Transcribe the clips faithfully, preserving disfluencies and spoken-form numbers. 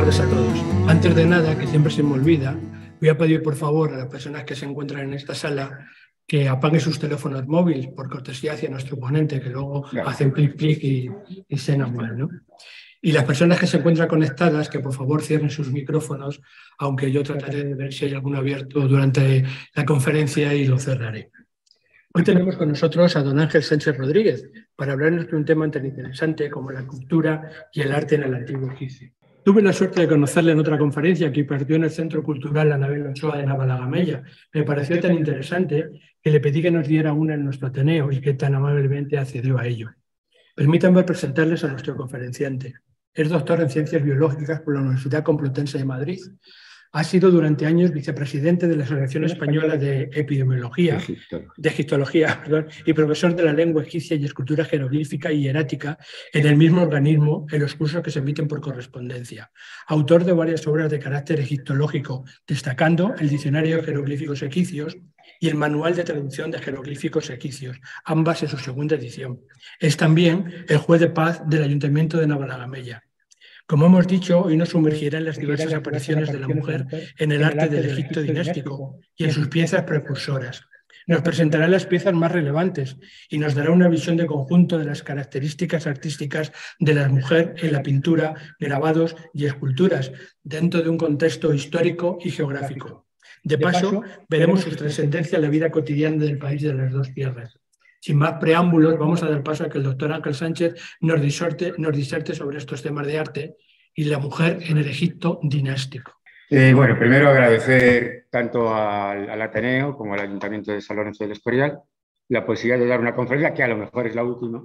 tardes a todos. Antes de nada, que siempre se me olvida, voy a pedir por favor a las personas que se encuentran en esta sala que apaguen sus teléfonos móviles por cortesía hacia nuestro ponente, que luego claro. hacen clic, clic y, y se enamoran, ¿no? Y las personas que se encuentran conectadas, que por favor cierren sus micrófonos, aunque yo trataré de ver si hay alguno abierto durante la conferencia y lo cerraré. Hoy tenemos con nosotros a don Ángel Sánchez Rodríguez para hablarnos de un tema tan interesante como la cultura y el arte en el Antiguo Egipcio. Tuve la suerte de conocerle en otra conferencia que impartió en el Centro Cultural Anabel Ochoa de Navalagamella. Me pareció tan interesante que le pedí que nos diera una en nuestro Ateneo y que tan amablemente accedió a ello. Permítanme presentarles a nuestro conferenciante. Es doctor en Ciencias Biológicas por la Universidad Complutense de Madrid. Ha sido durante años vicepresidente de la Asociación Española de Epidemiología, de Egiptología, perdón, y profesor de la lengua egipcia y escultura jeroglífica y hierática en el mismo organismo en los cursos que se emiten por correspondencia. Autor de varias obras de carácter egiptológico, destacando el Diccionario de Jeroglíficos Egipcios y el Manual de Traducción de Jeroglíficos Egipcios, ambas en su segunda edición. Es también el juez de paz del Ayuntamiento de Navalagamella. Como hemos dicho, hoy nos sumergirá en las diversas apariciones de la mujer en el arte del Egipto dinástico y en sus piezas precursoras. Nos presentará las piezas más relevantes y nos dará una visión de conjunto de las características artísticas de la mujer en la pintura, grabados y esculturas, dentro de un contexto histórico y geográfico. De paso, veremos su trascendencia en la vida cotidiana del país de las dos tierras. Sin más preámbulos, vamos a dar paso a que el doctor Ángel Sánchez nos diserte, nos diserte sobre estos temas de arte y la mujer en el Egipto dinástico. Eh, bueno, primero agradecer tanto al, al Ateneo como al Ayuntamiento de San Lorenzo del Escorial la posibilidad de dar una conferencia, que a lo mejor es la última.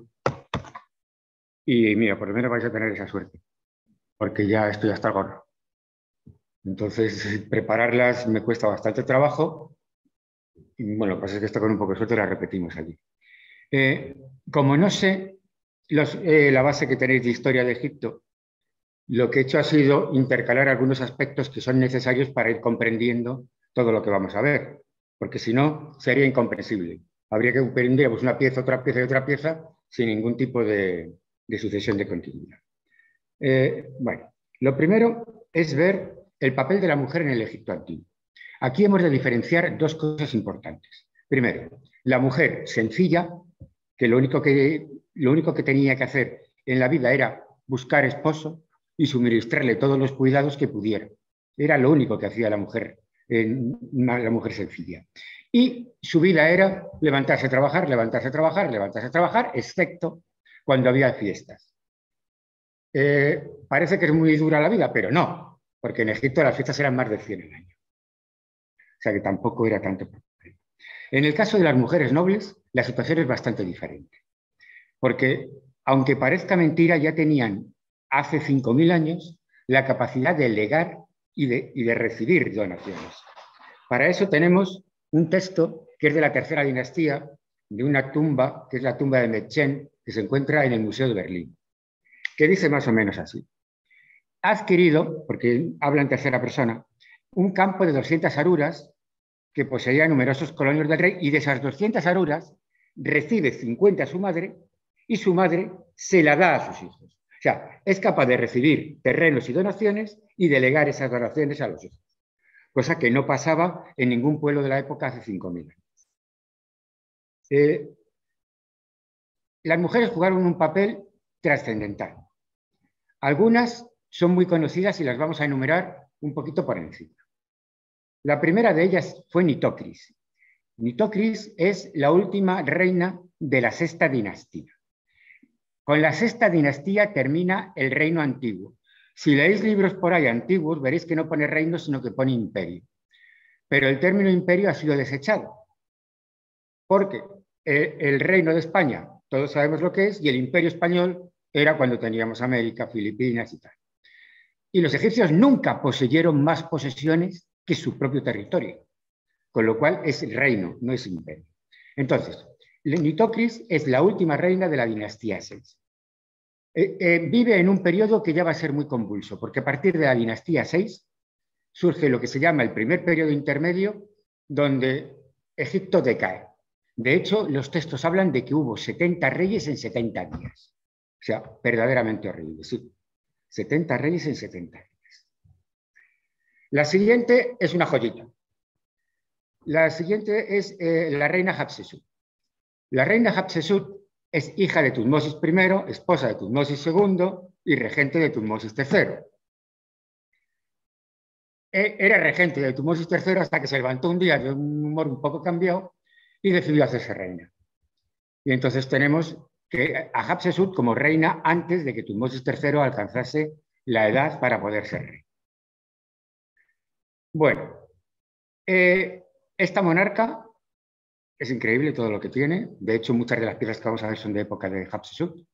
Y mira, por lo menos vais a tener esa suerte, porque ya estoy hasta el gorro. Entonces, prepararlas me cuesta bastante trabajo. Y bueno, lo que pasa es que esto con un poco de suerte la repetimos allí. Eh, como no sé los, eh, la base que tenéis de historia de Egipto, lo que he hecho ha sido intercalar algunos aspectos que son necesarios para ir comprendiendo todo lo que vamos a ver, porque si no sería incomprensible. Habría que comprender pues, una pieza, otra pieza y otra pieza sin ningún tipo de, de sucesión de continuidad. Eh, bueno, lo primero es ver el papel de la mujer en el Egipto antiguo. Aquí hemos de diferenciar dos cosas importantes. Primero, la mujer sencilla, que lo único que, lo único que tenía que hacer en la vida era buscar esposo y suministrarle todos los cuidados que pudiera. Era lo único que hacía la mujer, eh, la mujer sencilla. Y su vida era levantarse a trabajar, levantarse a trabajar, levantarse a trabajar, excepto cuando había fiestas. Eh, parece que es muy dura la vida, pero no, porque en Egipto las fiestas eran más de cien al año. O sea que tampoco era tanto problema. En el caso de las mujeres nobles, la situación es bastante diferente. Porque, aunque parezca mentira, ya tenían hace cinco mil años la capacidad de legar y de, y de recibir donaciones. Para eso tenemos un texto que es de la tercera dinastía, de una tumba, que es la tumba de Mechen, que se encuentra en el Museo de Berlín, que dice más o menos así. Ha adquirido, porque habla en tercera persona, un campo de doscientas aruras que poseía numerosos colonios del rey, y de esas doscientas aruras recibe cincuenta a su madre y su madre se la da a sus hijos. O sea, es capaz de recibir terrenos y donaciones y delegar esas donaciones a los hijos, cosa que no pasaba en ningún pueblo de la época hace cinco mil años. Eh, las mujeres jugaron un papel trascendental. Algunas son muy conocidas y las vamos a enumerar un poquito por encima. La primera de ellas fue Nitocris. Nitocris es la última reina de la sexta dinastía. Con la sexta dinastía termina el reino antiguo. Si leéis libros por ahí antiguos, veréis que no pone reino, sino que pone imperio. Pero el término imperio ha sido desechado, porque el, el reino de España, todos sabemos lo que es, y el imperio español era cuando teníamos América, Filipinas y tal. Y los egipcios nunca poseyeron más posesiones que su propio territorio, con lo cual es el reino, no es imperio. Entonces, Nitocris es la última reina de la dinastía seis. Eh, eh, vive en un periodo que ya va a ser muy convulso, porque a partir de la dinastía seis surge lo que se llama el primer periodo intermedio, donde Egipto decae. De hecho, los textos hablan de que hubo setenta reyes en setenta días. O sea, verdaderamente horrible, sí. setenta reyes en setenta días. La siguiente es una joyita. La siguiente es eh, la reina Hatshepsut. La reina Hatshepsut es hija de Tutmosis primero, esposa de Tutmosis segundo y regente de Tutmosis tercero. Era regente de Tutmosis tercero hasta que se levantó un día de un humor un poco cambiado y decidió hacerse reina. Y entonces tenemos que a Hatshepsut como reina antes de que Tutmosis tercero alcanzase la edad para poder ser rey. Bueno, eh, esta monarca es increíble todo lo que tiene. De hecho, muchas de las piezas que vamos a ver son de época de Hatshepsut.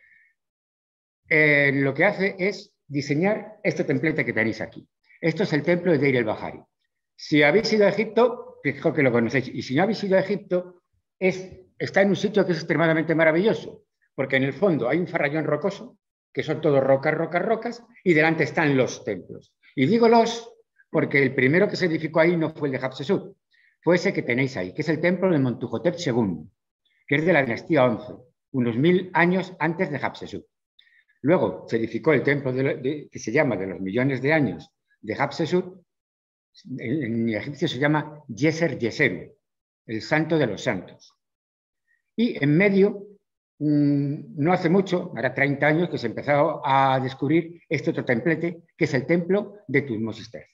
Eh, lo que hace es diseñar este templete que tenéis aquí. Esto es el templo de Deir el-Bahari. Si habéis ido a Egipto, fijo que lo conocéis, y si no habéis ido a Egipto, es, está en un sitio que es extremadamente maravilloso, porque en el fondo hay un farallón rocoso, que son todos rocas, rocas, rocas, y delante están los templos. Y digo los porque el primero que se edificó ahí no fue el de Hatshepsut, fue ese que tenéis ahí, que es el templo de Montuhotep segundo, que es de la dinastía once, unos mil años antes de Hatshepsut. Luego se edificó el templo de, de, que se llama de los millones de años de Hatshepsut, en, en egipcio se llama Yeser Yeseru, el santo de los santos. Y en medio, mmm, no hace mucho, ahora treinta años, que se empezó a descubrir este otro templete, que es el templo de Tutmosis tercero.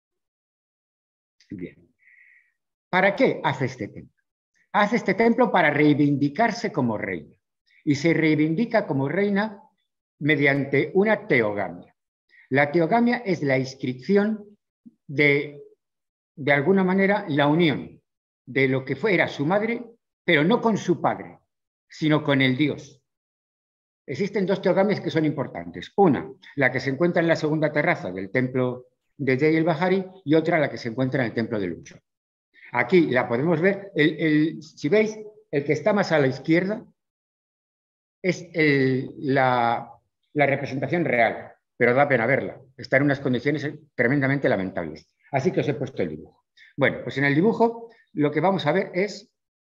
Bien. ¿Para qué hace este templo? Hace este templo para reivindicarse como reina. Y se reivindica como reina mediante una teogamia. La teogamia es la inscripción de, de alguna manera, la unión de lo que fuera su madre, pero no con su padre, sino con el dios. Existen dos teogamias que son importantes. Una, la que se encuentra en la segunda terraza del templo de Deir el-Bahari, y otra, la que se encuentra en el templo de Luxor. Aquí la podemos ver. El, el, si veis, el que está más a la izquierda es el, la, la representación real, pero da pena verla. Está en unas condiciones tremendamente lamentables. Así que os he puesto el dibujo. Bueno, pues en el dibujo lo que vamos a ver es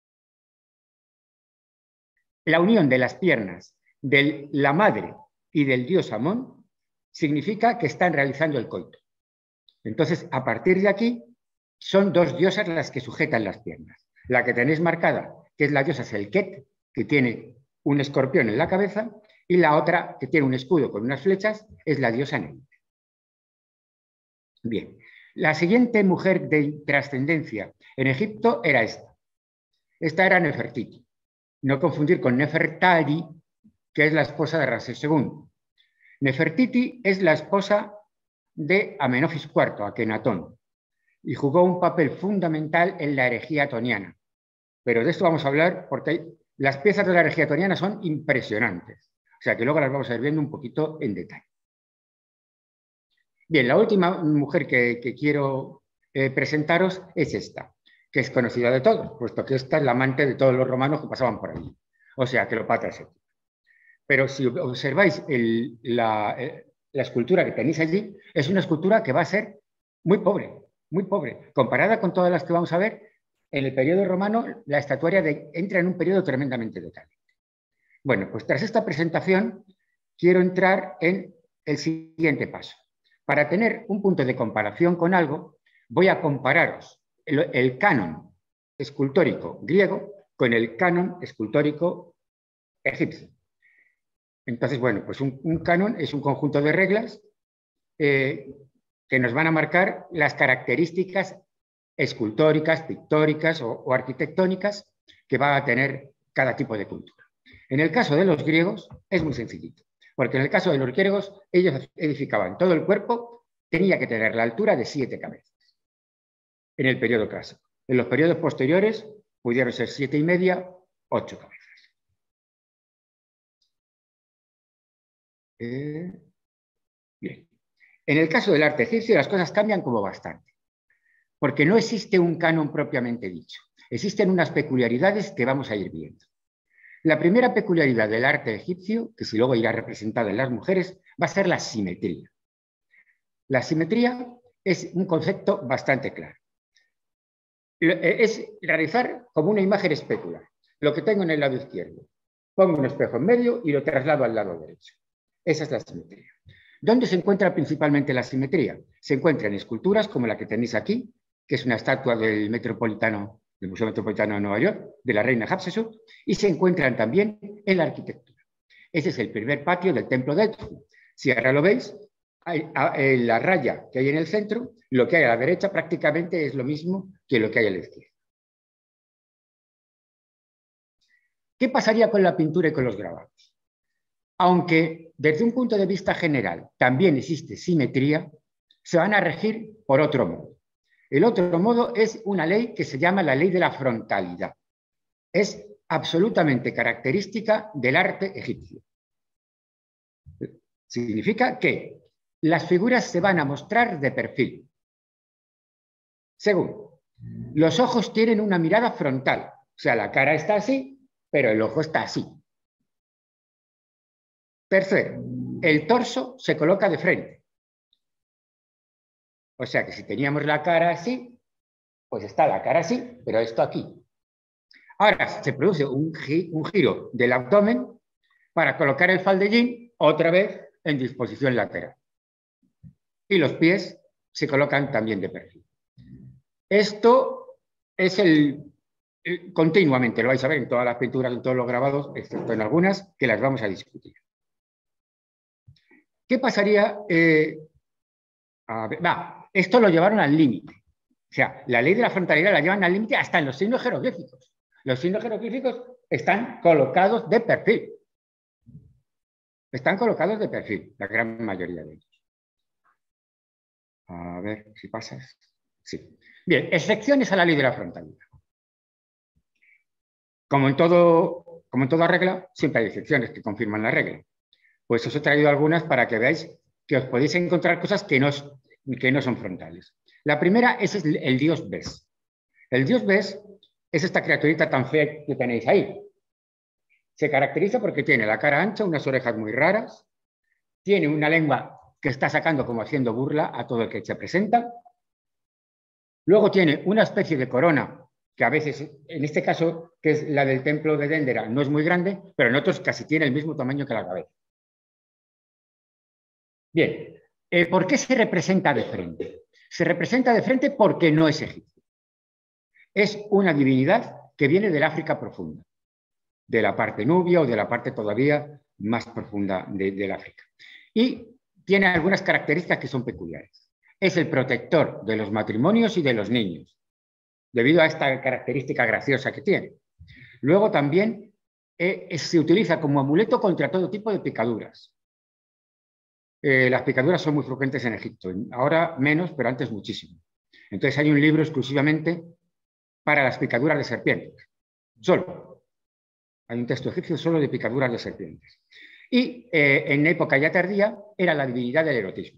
la unión de las piernas de la madre y del dios Amón. Significa que están realizando el coito. Entonces, a partir de aquí, son dos diosas las que sujetan las piernas. La que tenéis marcada, que es la diosa Selket, que tiene un escorpión en la cabeza, y la otra, que tiene un escudo con unas flechas, es la diosa Neith. Bien, la siguiente mujer de trascendencia en Egipto era esta. Esta era Nefertiti. No confundir con Nefertari, que es la esposa de Ramsés segundo. Nefertiti es la esposa de Amenofis cuarto, Akenatón, y jugó un papel fundamental en la herejía atoniana. Pero de esto vamos a hablar porque las piezas de la herejía atoniana son impresionantes. O sea que luego las vamos a ir viendo un poquito en detalle. Bien, la última mujer que, que quiero eh, presentaros es esta, que es conocida de todos, puesto que esta es la amante de todos los romanos que pasaban por allí. O sea, Cleopatra séptima. Pero si observáis el, la, eh, la escultura que tenéis allí, es una escultura que va a ser muy pobre, muy pobre. Comparada con todas las que vamos a ver, en el periodo romano la estatuaria de, entra en un periodo tremendamente decadente. Bueno, pues tras esta presentación quiero entrar en el siguiente paso. Para tener un punto de comparación con algo, voy a compararos el, el canon escultórico griego con el canon escultórico egipcio. Entonces, bueno, pues un, un canon es un conjunto de reglas eh, que nos van a marcar las características escultóricas, pictóricas o, o arquitectónicas que va a tener cada tipo de cultura. En el caso de los griegos es muy sencillito, porque en el caso de los griegos ellos edificaban todo el cuerpo, tenía que tener la altura de siete cabezas en el periodo clásico. En los periodos posteriores pudieron ser siete y media, ocho cabezas. Eh, bien. En el caso del arte egipcio las cosas cambian como bastante, porque no existe un canon propiamente dicho. Existen unas peculiaridades que vamos a ir viendo. La primera peculiaridad del arte egipcio, que si luego irá representada en las mujeres, va a ser la simetría. La simetría es un concepto bastante claro. Es realizar como una imagen especular. Lo que tengo en el lado izquierdo, pongo un espejo en medio y lo traslado al lado derecho. Esa es la simetría. ¿Dónde se encuentra principalmente la simetría? Se encuentra en esculturas como la que tenéis aquí, que es una estatua del Metropolitano, del Museo Metropolitano de Nueva York, de la reina Hatshepsut, y se encuentran también en la arquitectura. Ese es el primer patio del templo de Edfu. Si ahora lo veis, hay, a, en la raya que hay en el centro, lo que hay a la derecha prácticamente es lo mismo que lo que hay a la izquierda. ¿Qué pasaría con la pintura y con los grabados? Aunque desde un punto de vista general también existe simetría, se van a regir por otro modo. El otro modo es una ley que se llama la ley de la frontalidad. Es absolutamente característica del arte egipcio. Significa que las figuras se van a mostrar de perfil. Segundo, los ojos tienen una mirada frontal. O sea, la cara está así, pero el ojo está así. Tercero, el torso se coloca de frente. O sea que si teníamos la cara así, pues está la cara así, pero esto aquí. Ahora se produce un, gi un giro del abdomen para colocar el faldellín otra vez en disposición lateral. Y los pies se colocan también de perfil. Esto es el, el... continuamente, lo vais a ver en todas las pinturas, en todos los grabados, excepto en algunas, que las vamos a discutir. ¿Qué pasaría? Eh, a ver, va, esto lo llevaron al límite. O sea, la ley de la frontalidad la llevan al límite hasta en los signos jeroglíficos. Los signos jeroglíficos están colocados de perfil. Están colocados de perfil, la gran mayoría de ellos. A ver si pasas. Sí. Bien, excepciones a la ley de la frontalidad. Como en, todo, como en toda regla, siempre hay excepciones que confirman la regla. Pues os he traído algunas para que veáis que os podéis encontrar cosas que no, que no son frontales. La primera es el dios Bes. El dios Bes es esta criaturita tan fea que tenéis ahí. Se caracteriza porque tiene la cara ancha, unas orejas muy raras, tiene una lengua que está sacando como haciendo burla a todo el que se presenta. Luego tiene una especie de corona que a veces, en este caso, que es la del templo de Dendera, no es muy grande, pero en otros casi tiene el mismo tamaño que la cabeza. Bien, eh, ¿por qué se representa de frente? Se representa de frente porque no es egipcio. Es una divinidad que viene del África profunda, de la parte nubia o de la parte todavía más profunda de, del África. Y tiene algunas características que son peculiares. Es el protector de los matrimonios y de los niños, debido a esta característica graciosa que tiene. Luego también eh, se utiliza como amuleto contra todo tipo de picaduras. Eh, las picaduras son muy frecuentes en Egipto, ahora menos, pero antes muchísimo. Entonces hay un libro exclusivamente para las picaduras de serpientes. Solo. Hay un texto egipcio solo de picaduras de serpientes. Y eh, en época ya tardía era la divinidad del erotismo.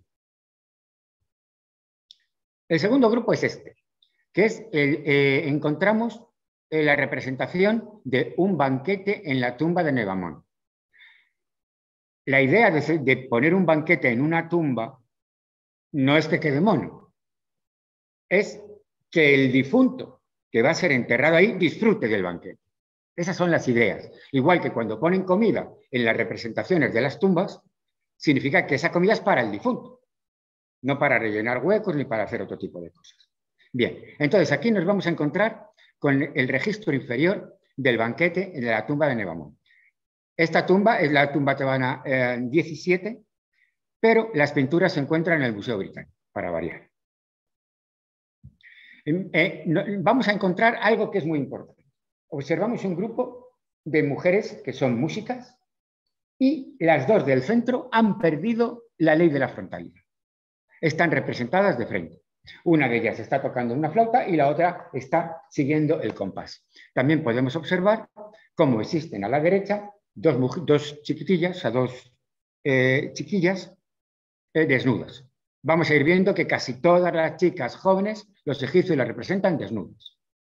El segundo grupo es este, que es el, eh, encontramos eh, la representación de un banquete en la tumba de Nebamón. La idea de, de poner un banquete en una tumba no es que quede mono, es que el difunto que va a ser enterrado ahí disfrute del banquete. Esas son las ideas. Igual que cuando ponen comida en las representaciones de las tumbas, significa que esa comida es para el difunto, no para rellenar huecos ni para hacer otro tipo de cosas. Bien, entonces aquí nos vamos a encontrar con el registro inferior del banquete de la tumba de Nebamón. Esta tumba es la tumba tebana eh, diecisiete, pero las pinturas se encuentran en el Museo Británico, para variar. Eh, no, vamos a encontrar algo que es muy importante. Observamos un grupo de mujeres que son músicas y las dos del centro han perdido la ley de la frontalidad. Están representadas de frente. Una de ellas está tocando una flauta y la otra está siguiendo el compás. También podemos observar cómo existen a la derecha dos, dos chiquitillas, o sea, dos eh, chiquillas eh, desnudas. Vamos a ir viendo que casi todas las chicas jóvenes, los egipcios las representan desnudas.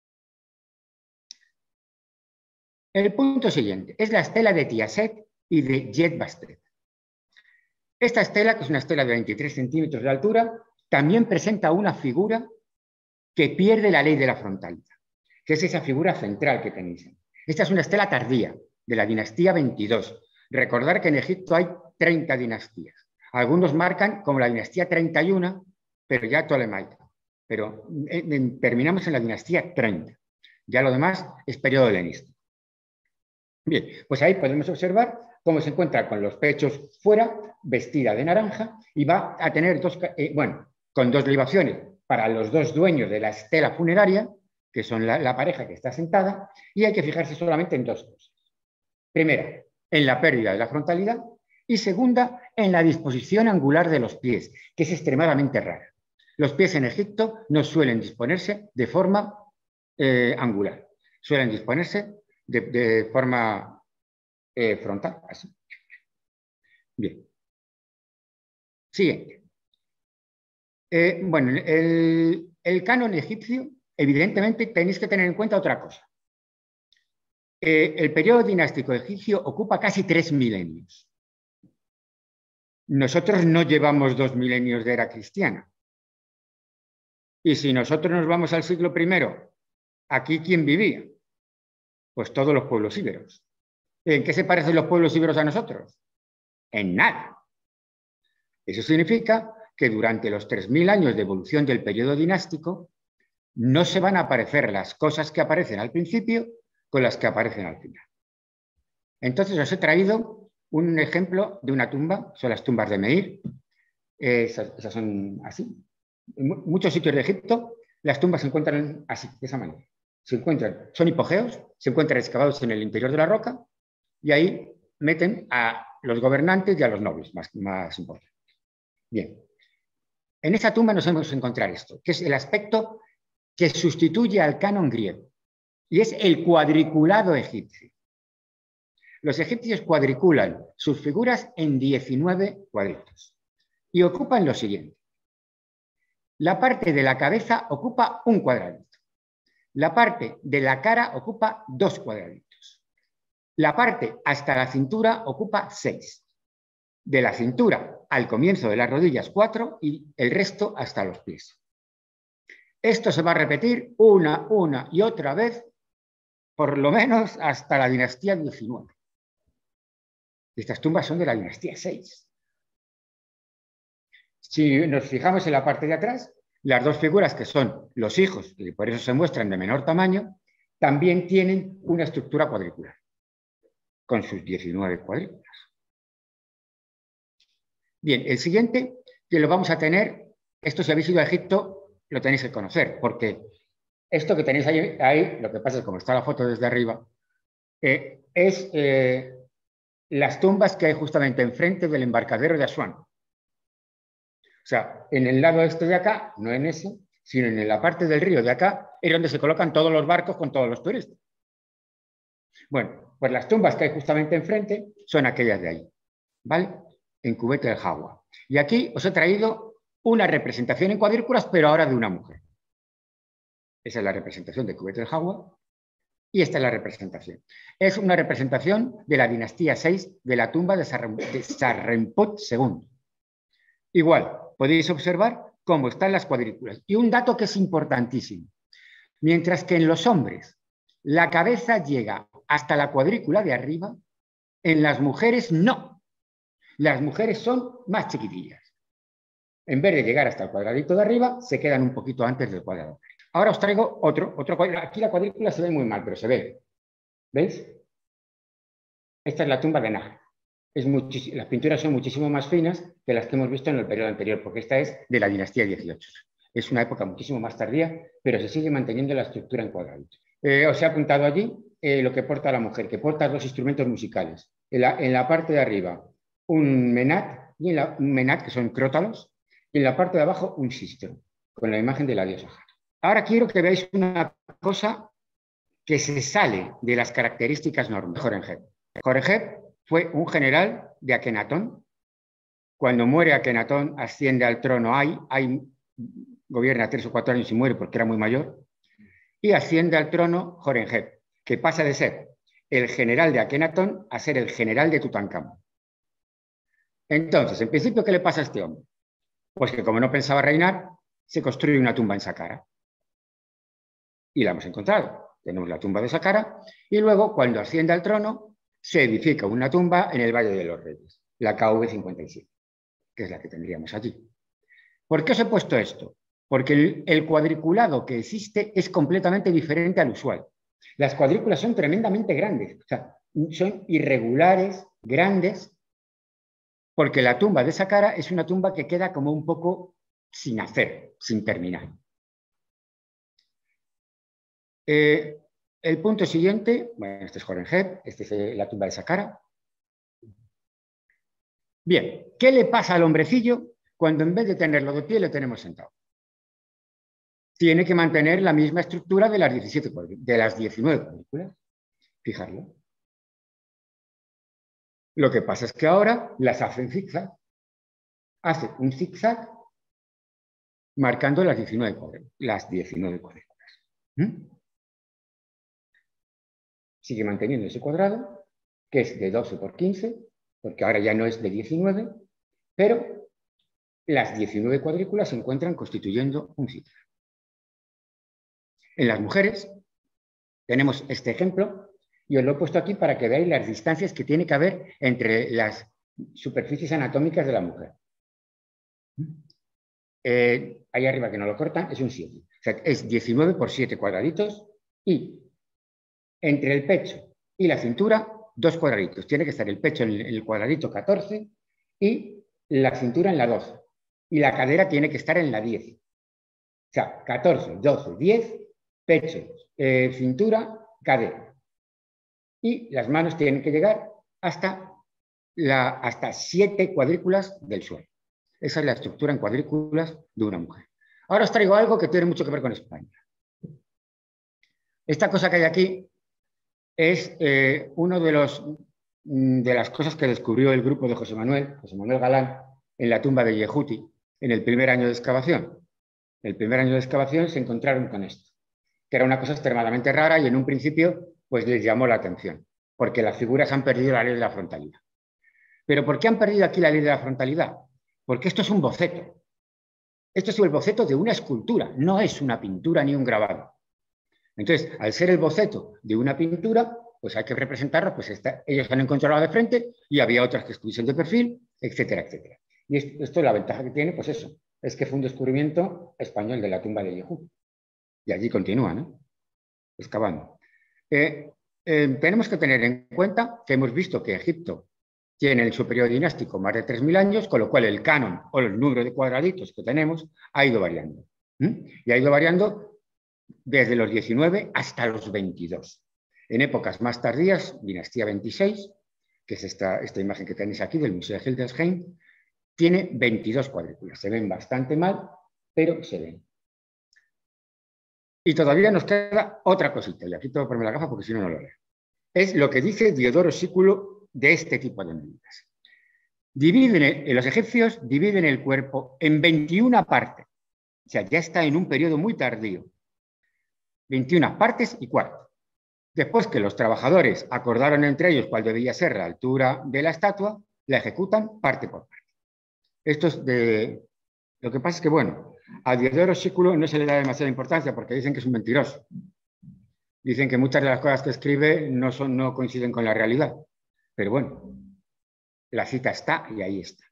El punto siguiente es la estela de Tiaset y de Jet Bastet. Esta estela, que es una estela de veintitrés centímetros de altura, también presenta una figura que pierde la ley de la frontalidad, que es esa figura central que tenéis. Esta es una estela tardía, de la dinastía veintidós. Recordar que en Egipto hay treinta dinastías. Algunos marcan como la dinastía treinta y uno, pero ya Ptolemaica. Pero en, en, terminamos en la dinastía treinta. Ya lo demás es periodo helenístico. Bien, pues ahí podemos observar cómo se encuentra con los pechos fuera, vestida de naranja, y va a tener dos, eh, bueno, con dos libaciones para los dos dueños de la estela funeraria, que son la, la pareja que está sentada, y hay que fijarse solamente en dos cosas. Primera, en la pérdida de la frontalidad, y segunda, en la disposición angular de los pies, que es extremadamente rara. Los pies en Egipto no suelen disponerse de forma eh, angular, suelen disponerse de, de forma eh, frontal, así. Bien. Siguiente. Eh, bueno, el, el canon egipcio, evidentemente tenéis que tener en cuenta otra cosa. Eh, el periodo dinástico egipcio ocupa casi tres milenios. Nosotros no llevamos dos milenios de era cristiana. Y si nosotros nos vamos al siglo primero, ¿aquí quién vivía? Pues todos los pueblos íberos. ¿En qué se parecen los pueblos íberos a nosotros? En nada. Eso significa que durante los tres mil años de evolución del periodo dinástico no se van a aparecer las cosas que aparecen al principio con las que aparecen al final. Entonces os he traído un ejemplo de una tumba, son las tumbas de Meir. Eh, esas, esas son así. En muchos sitios de Egipto las tumbas se encuentran así, de esa manera. Se encuentran, son hipogeos, se encuentran excavados en el interior de la roca y ahí meten a los gobernantes y a los nobles más, más importantes. Bien, en esa tumba nos hemos encontrar esto, que es el aspecto que sustituye al canon griego, y es el cuadriculado egipcio. Los egipcios cuadriculan sus figuras en diecinueve cuadritos y ocupan lo siguiente. La parte de la cabeza ocupa un cuadradito, la parte de la cara ocupa dos cuadraditos, la parte hasta la cintura ocupa seis. De la cintura al comienzo de las rodillas cuatro y el resto hasta los pies. Esto se va a repetir una, una y otra vez, por lo menos hasta la dinastía diecinueve. Estas tumbas son de la dinastía seis. Si nos fijamos en la parte de atrás, las dos figuras que son los hijos, y por eso se muestran de menor tamaño, también tienen una estructura cuadricular, con sus diecinueve cuadrículas. Bien, el siguiente, que lo vamos a tener, esto si habéis ido a Egipto, lo tenéis que conocer, porque esto que tenéis ahí, ahí lo que pasa es como está la foto desde arriba, eh, es eh, las tumbas que hay justamente enfrente del embarcadero de Asuán. O sea, en el lado este de acá, no en ese, sino en la parte del río de acá, es donde se colocan todos los barcos con todos los turistas. Bueno, pues las tumbas que hay justamente enfrente son aquellas de ahí, ¿vale? En Kubet el Jagua. Y aquí os he traído una representación en cuadrículas, pero ahora de una mujer. Esa es la representación de Kubet el Jagua y esta es la representación. Es una representación de la dinastía seis de la tumba de Sarremput segundo. Igual, podéis observar cómo están las cuadrículas. Y un dato que es importantísimo. Mientras que en los hombres la cabeza llega hasta la cuadrícula de arriba, en las mujeres no. Las mujeres son más chiquitillas. En vez de llegar hasta el cuadradito de arriba, se quedan un poquito antes del cuadrado. Ahora os traigo otro, otro cuadro. Aquí la cuadrícula se ve muy mal, pero se ve. ¿Veis? Esta es la tumba de Nag. Es las pinturas son muchísimo más finas que las que hemos visto en el periodo anterior, porque esta es de la dinastía dieciocho. Es una época muchísimo más tardía, pero se sigue manteniendo la estructura en cuadraditos. Eh, os he apuntado allí eh, lo que porta la mujer, que porta dos instrumentos musicales. En la, en la parte de arriba, un menat, y en la, un menat que son crótalos, y en la parte de abajo un sistro, con la imagen de la diosa Jara. Ahora quiero que veáis una cosa que se sale de las características normales de Horemheb. Horemheb fue un general de Akenatón. Cuando muere Akenatón, asciende al trono Ay, Ay gobierna tres o cuatro años y muere porque era muy mayor, y asciende al trono Horemheb, que pasa de ser el general de Akenatón a ser el general de Tutankamón. Entonces, en principio, ¿qué le pasa a este hombre? Pues que como no pensaba reinar, se construye una tumba en Saqqara. Y la hemos encontrado. Tenemos la tumba de Saqqara y luego, cuando asciende al trono, se edifica una tumba en el Valle de los Reyes, la K V cincuenta y siete. que es la que tendríamos allí. ¿Por qué os he puesto esto? Porque el, el cuadriculado que existe es completamente diferente al usual. Las cuadrículas son tremendamente grandes, o sea, son irregulares, grandes, porque la tumba de Saqqara es una tumba que queda como un poco sin hacer, sin terminar. Eh, el punto siguiente, bueno, este es Horemheb, esta es la tumba de Saqqara. Bien, ¿qué le pasa al hombrecillo cuando en vez de tenerlo de pie lo tenemos sentado? Tiene que mantener la misma estructura de las, diecisiete, de las diecinueve cuadrículas. Fijarlo. Lo que pasa es que ahora las hace en zigzag. Hace un zigzag marcando las diecinueve cuadrículas. Las diecinueve cuadrículas. ¿Mm? Sigue manteniendo ese cuadrado, que es de doce por quince, porque ahora ya no es de diecinueve, pero las diecinueve cuadrículas se encuentran constituyendo un zigzag. En las mujeres tenemos este ejemplo y os lo he puesto aquí para que veáis las distancias que tiene que haber entre las superficies anatómicas de la mujer. Eh, ahí arriba que no lo cortan es un siete. O sea, es diecinueve por siete cuadraditos y entre el pecho y la cintura dos cuadraditos. Tiene que estar el pecho en el cuadradito catorce y la cintura en la doce. Y la cadera tiene que estar en la diez. O sea, catorce, doce, diez, pecho, eh, cintura, cadera. Y las manos tienen que llegar hasta, la, hasta siete cuadrículas del suelo. Esa es la estructura en cuadrículas de una mujer. Ahora os traigo algo que tiene mucho que ver con España. Esta cosa que hay aquí es eh, una de, los, de las cosas que descubrió el grupo de José Manuel, José Manuel Galán, en la tumba de Yehuti, en el primer año de excavación. En el primer año de excavación se encontraron con esto, que era una cosa extremadamente rara y en un principio pues les llamó la atención, porque las figuras han perdido la ley de la frontalidad. ¿Pero por qué han perdido aquí la ley de la frontalidad? Porque esto es un boceto. Esto es el boceto de una escultura, no es una pintura ni un grabado. Entonces, al ser el boceto de una pintura, pues hay que representarlo, pues esta, ellos han encontrado de frente y había otras que estuviesen de perfil, etcétera, etcétera. Y esto, esto es la ventaja que tiene, pues eso, es que fue un descubrimiento español de la tumba de Yehuti. Y allí continúa, ¿no? Excavando. Eh, eh, tenemos que tener en cuenta que hemos visto que Egipto tiene en su periodo dinástico más de tres mil años, con lo cual el canon o el número de cuadraditos que tenemos ha ido variando. ¿Mm? Y ha ido variando desde los diecinueve hasta los veintidós. En épocas más tardías, dinastía veintiséis, que es esta, esta imagen que tenéis aquí del Museo de Hildesheim, tiene veintidós cuadrículas. Se ven bastante mal, pero se ven. Y todavía nos queda otra cosita, y aquí tengo que ponerme la gafa porque si no, no lo leo. Es lo que dice Diodoro Sículo de este tipo de medidas. Dividen el, los egipcios dividen el cuerpo en veintiuna partes. O sea, ya está en un periodo muy tardío. veintiuna partes y cuarto. Después que los trabajadores acordaron entre ellos cuál debía ser la altura de la estatua, la ejecutan parte por parte. Esto es de... Lo que pasa es que, bueno, a Diodoro Sículo no se le da demasiada importancia porque dicen que es un mentiroso. Dicen que muchas de las cosas que escribe no, son, no coinciden con la realidad. Pero bueno, la cita está y ahí está.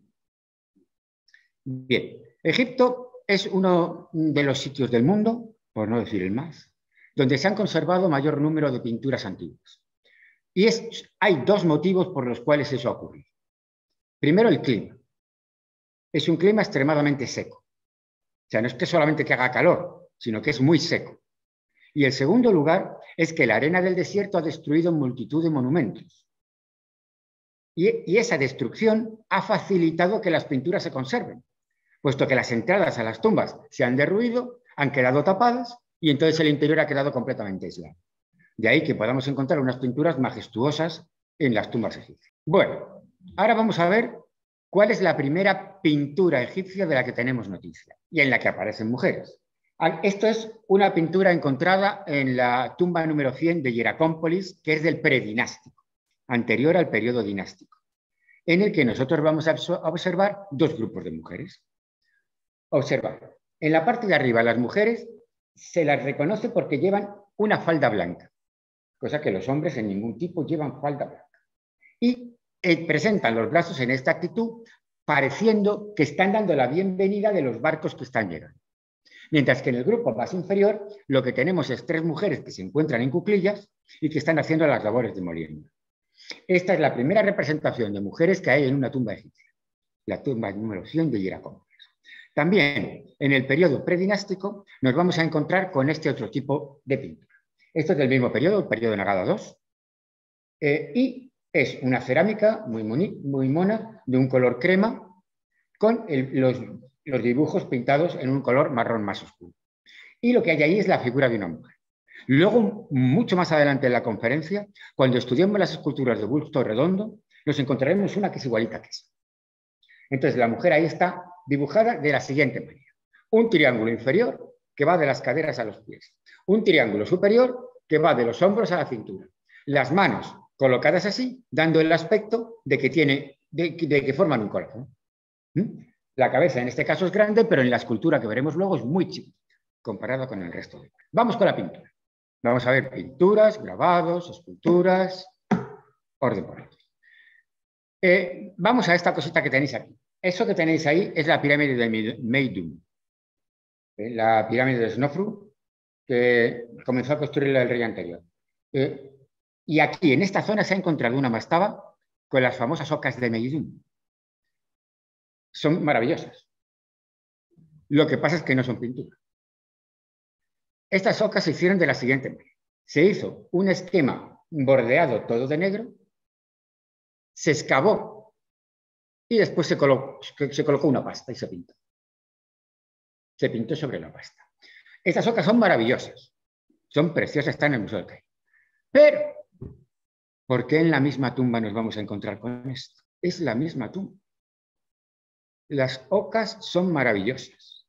Bien, Egipto es uno de los sitios del mundo, por no decir el más, donde se han conservado mayor número de pinturas antiguas. Y es, hay dos motivos por los cuales eso ha ocurrido. Primero, el clima. Es un clima extremadamente seco. O sea, no es que solamente que haga calor, sino que es muy seco. Y el segundo lugar es que la arena del desierto ha destruido multitud de monumentos. Y, y esa destrucción ha facilitado que las pinturas se conserven, puesto que las entradas a las tumbas se han derruido, han quedado tapadas y entonces el interior ha quedado completamente aislado. De ahí que podamos encontrar unas pinturas majestuosas en las tumbas egipcias. Bueno, ahora vamos a ver cuál es la primera pintura egipcia de la que tenemos noticia y en la que aparecen mujeres. Esto es una pintura encontrada en la tumba número cien de Hieracómpolis, que es del predinástico, anterior al periodo dinástico, en el que nosotros vamos a observar dos grupos de mujeres. Observad, en la parte de arriba las mujeres se las reconoce porque llevan una falda blanca, cosa que los hombres en ningún tipo llevan falda blanca. Y eh, presentan los brazos en esta actitud pareciendo que están dando la bienvenida de los barcos que están llegando. Mientras que en el grupo más inferior lo que tenemos es tres mujeres que se encuentran en cuclillas y que están haciendo las labores de molienda. Esta es la primera representación de mujeres que hay en una tumba egipcia, la tumba número cien de Hieracómpolis. También en el periodo predinástico nos vamos a encontrar con este otro tipo de pintura. Esto es del mismo periodo, el periodo Nagada dos, eh, y es una cerámica muy, muy mona, de un color crema, con el, los, los dibujos pintados en un color marrón más oscuro. Y lo que hay ahí es la figura de una mujer. Luego, mucho más adelante en la conferencia, cuando estudiemos las esculturas de busto redondo, nos encontraremos una que es igualita que esa. Entonces, la mujer ahí está dibujada de la siguiente manera. Un triángulo inferior que va de las caderas a los pies. Un triángulo superior que va de los hombros a la cintura. Las manos colocadas así, dando el aspecto de que, tiene, de, de que forman un corazón. ¿Mm? La cabeza en este caso es grande, pero en la escultura que veremos luego es muy chiquita, comparada con el resto de... Vamos con la pintura. Vamos a ver pinturas, grabados, esculturas, orden por orden. Eh, vamos a esta cosita que tenéis aquí. Eso que tenéis ahí es la pirámide de Meidum, eh, la pirámide de Snofru, que comenzó a construirla el rey anterior. Eh, y aquí, en esta zona, se ha encontrado una mastaba con las famosas ocas de Meidum. Son maravillosas. Lo que pasa es que no son pintura. Estas ocas se hicieron de la siguiente manera. Se hizo un esquema bordeado todo de negro, se excavó y después se colocó, se colocó una pasta y se pintó. Se pintó sobre la pasta. Estas ocas son maravillosas, son preciosas, están en el Museo del Cairo. Pero, ¿por qué en la misma tumba nos vamos a encontrar con esto? Es la misma tumba. Las ocas son maravillosas.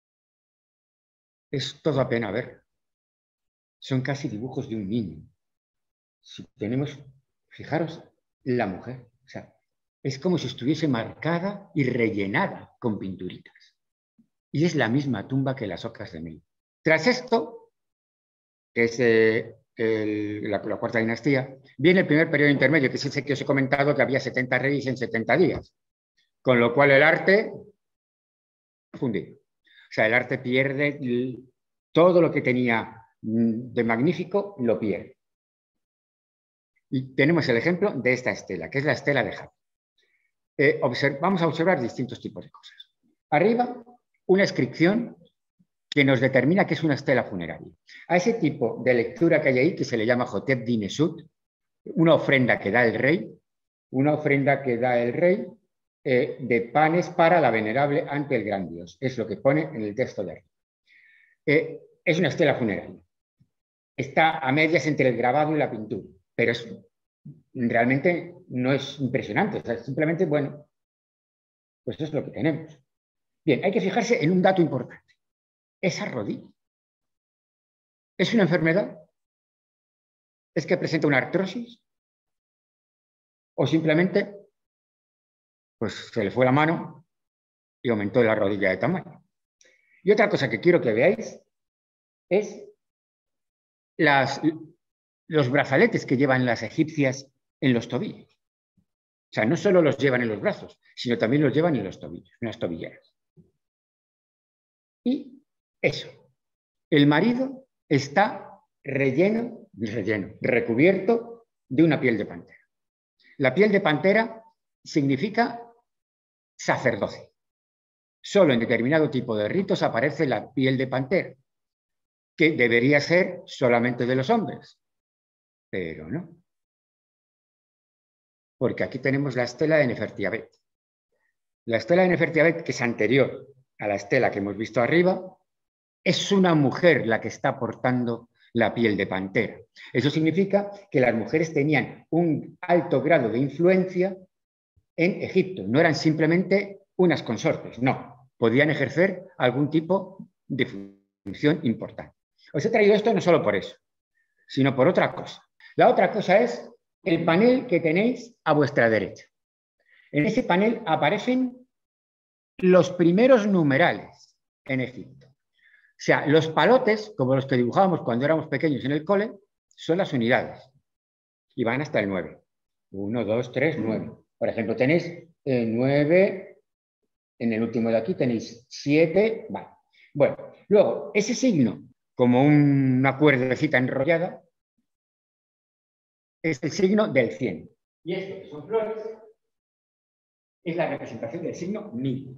Es todo a pena ver. Son casi dibujos de un niño. Si tenemos, fijaros, la mujer. O sea, es como si estuviese marcada y rellenada con pinturitas. Y es la misma tumba que las ocas de Meidum. Tras esto, que es eh, el, la, la cuarta dinastía, viene el primer periodo intermedio, que es ese que os he comentado que había setenta reyes en setenta días. Con lo cual el arte fundido. O sea, el arte pierde todo lo que tenía de magnífico, lo pierde. Y tenemos el ejemplo de esta estela, que es la estela de Jade. Eh, vamos a observar distintos tipos de cosas. Arriba, una inscripción que nos determina que es una estela funeraria. A ese tipo de lectura que hay ahí, que se le llama Hotep Dinesut, una ofrenda que da el rey, una ofrenda que da el rey, Eh, de panes para la venerable ante el gran Dios. Es lo que pone en el texto de arriba. Eh, es una estela funeraria. Está a medias entre el grabado y la pintura, pero es, realmente no es impresionante. O sea, simplemente, bueno, pues es lo que tenemos. Bien, hay que fijarse en un dato importante. Esa rodilla. ¿Es una enfermedad? ¿Es que presenta una artrosis? ¿O simplemente pues se le fue la mano y aumentó la rodilla de tamaño? Y otra cosa que quiero que veáis es las, los brazaletes que llevan las egipcias en los tobillos. O sea, no solo los llevan en los brazos, sino también los llevan en los tobillos, en las tobilleras. Y eso, el marido está relleno, relleno, recubierto de una piel de pantera. La piel de pantera significa sacerdocio. Solo en determinado tipo de ritos aparece la piel de pantera, que debería ser solamente de los hombres, pero no. Porque aquí tenemos la estela de Nefertiabet. La estela de Nefertiabet, que es anterior a la estela que hemos visto arriba, es una mujer la que está portando la piel de pantera. Eso significa que las mujeres tenían un alto grado de influencia en Egipto. No eran simplemente unas consortes, no. Podían ejercer algún tipo de función importante. Os he traído esto no solo por eso, sino por otra cosa. La otra cosa es el panel que tenéis a vuestra derecha. En ese panel aparecen los primeros numerales en Egipto. O sea, los palotes, como los que dibujábamos cuando éramos pequeños en el cole, son las unidades. Y van hasta el nueve. uno, dos, tres, nueve. Por ejemplo, tenéis eh, nueve, En el último de aquí tenéis siete. Vale. Bueno, luego, ese signo, como un, una cuerdecita enrollada, es el signo del cien. Y esto, que son flores, es la representación del signo mil.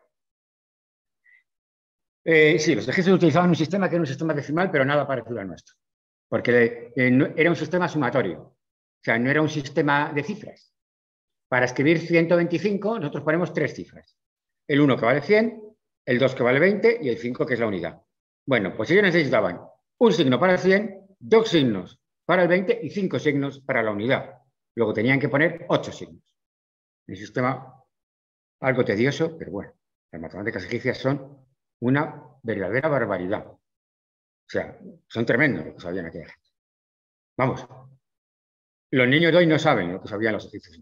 Eh, sí, los egipcios utilizaban un sistema que era un sistema decimal, pero nada parecido al nuestro. Porque eh, no, era un sistema sumatorio. O sea, no era un sistema de cifras. Para escribir ciento veinticinco, nosotros ponemos tres cifras. El uno que vale cien, el dos que vale veinte y el cinco que es la unidad. Bueno, pues ellos necesitaban un signo para el cien, dos signos para el veinte y cinco signos para la unidad. Luego tenían que poner ocho signos. Un sistema algo tedioso, pero bueno, las matemáticas egipcias son una verdadera barbaridad. O sea, son tremendos lo que sabían aquella gente. Vamos, los niños de hoy no saben lo que sabían los egipcios.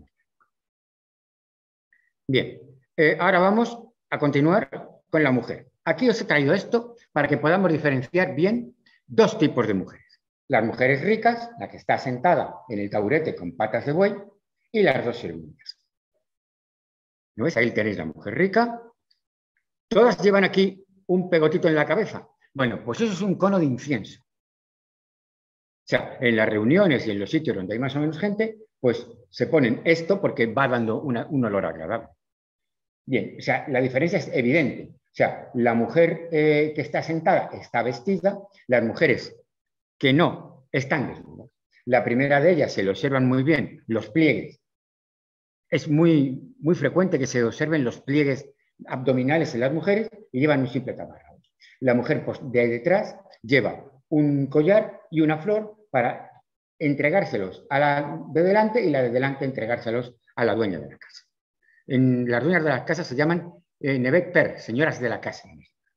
Bien, eh, ahora vamos a continuar con la mujer. Aquí os he traído esto para que podamos diferenciar bien dos tipos de mujeres. Las mujeres ricas, la que está sentada en el taburete con patas de buey, y las dos sirvientas. ¿No ves? Ahí tenéis la mujer rica. Todas llevan aquí un pegotito en la cabeza. Bueno, pues eso es un cono de incienso. O sea, en las reuniones y en los sitios donde hay más o menos gente, pues se ponen esto porque va dando una, un olor agradable. Bien, o sea, la diferencia es evidente. O sea, la mujer eh, que está sentada está vestida, las mujeres que no están desnudas. La primera de ellas se le observan muy bien los pliegues. Es muy, muy frecuente que se observen los pliegues abdominales en las mujeres y llevan un simple taparrabos. La mujer pues, de detrás lleva un collar y una flor para entregárselos a la de delante y la de delante entregárselos a la dueña de la casa. En las dueñas de las casas se llaman eh, Nevet Per, señoras de la casa.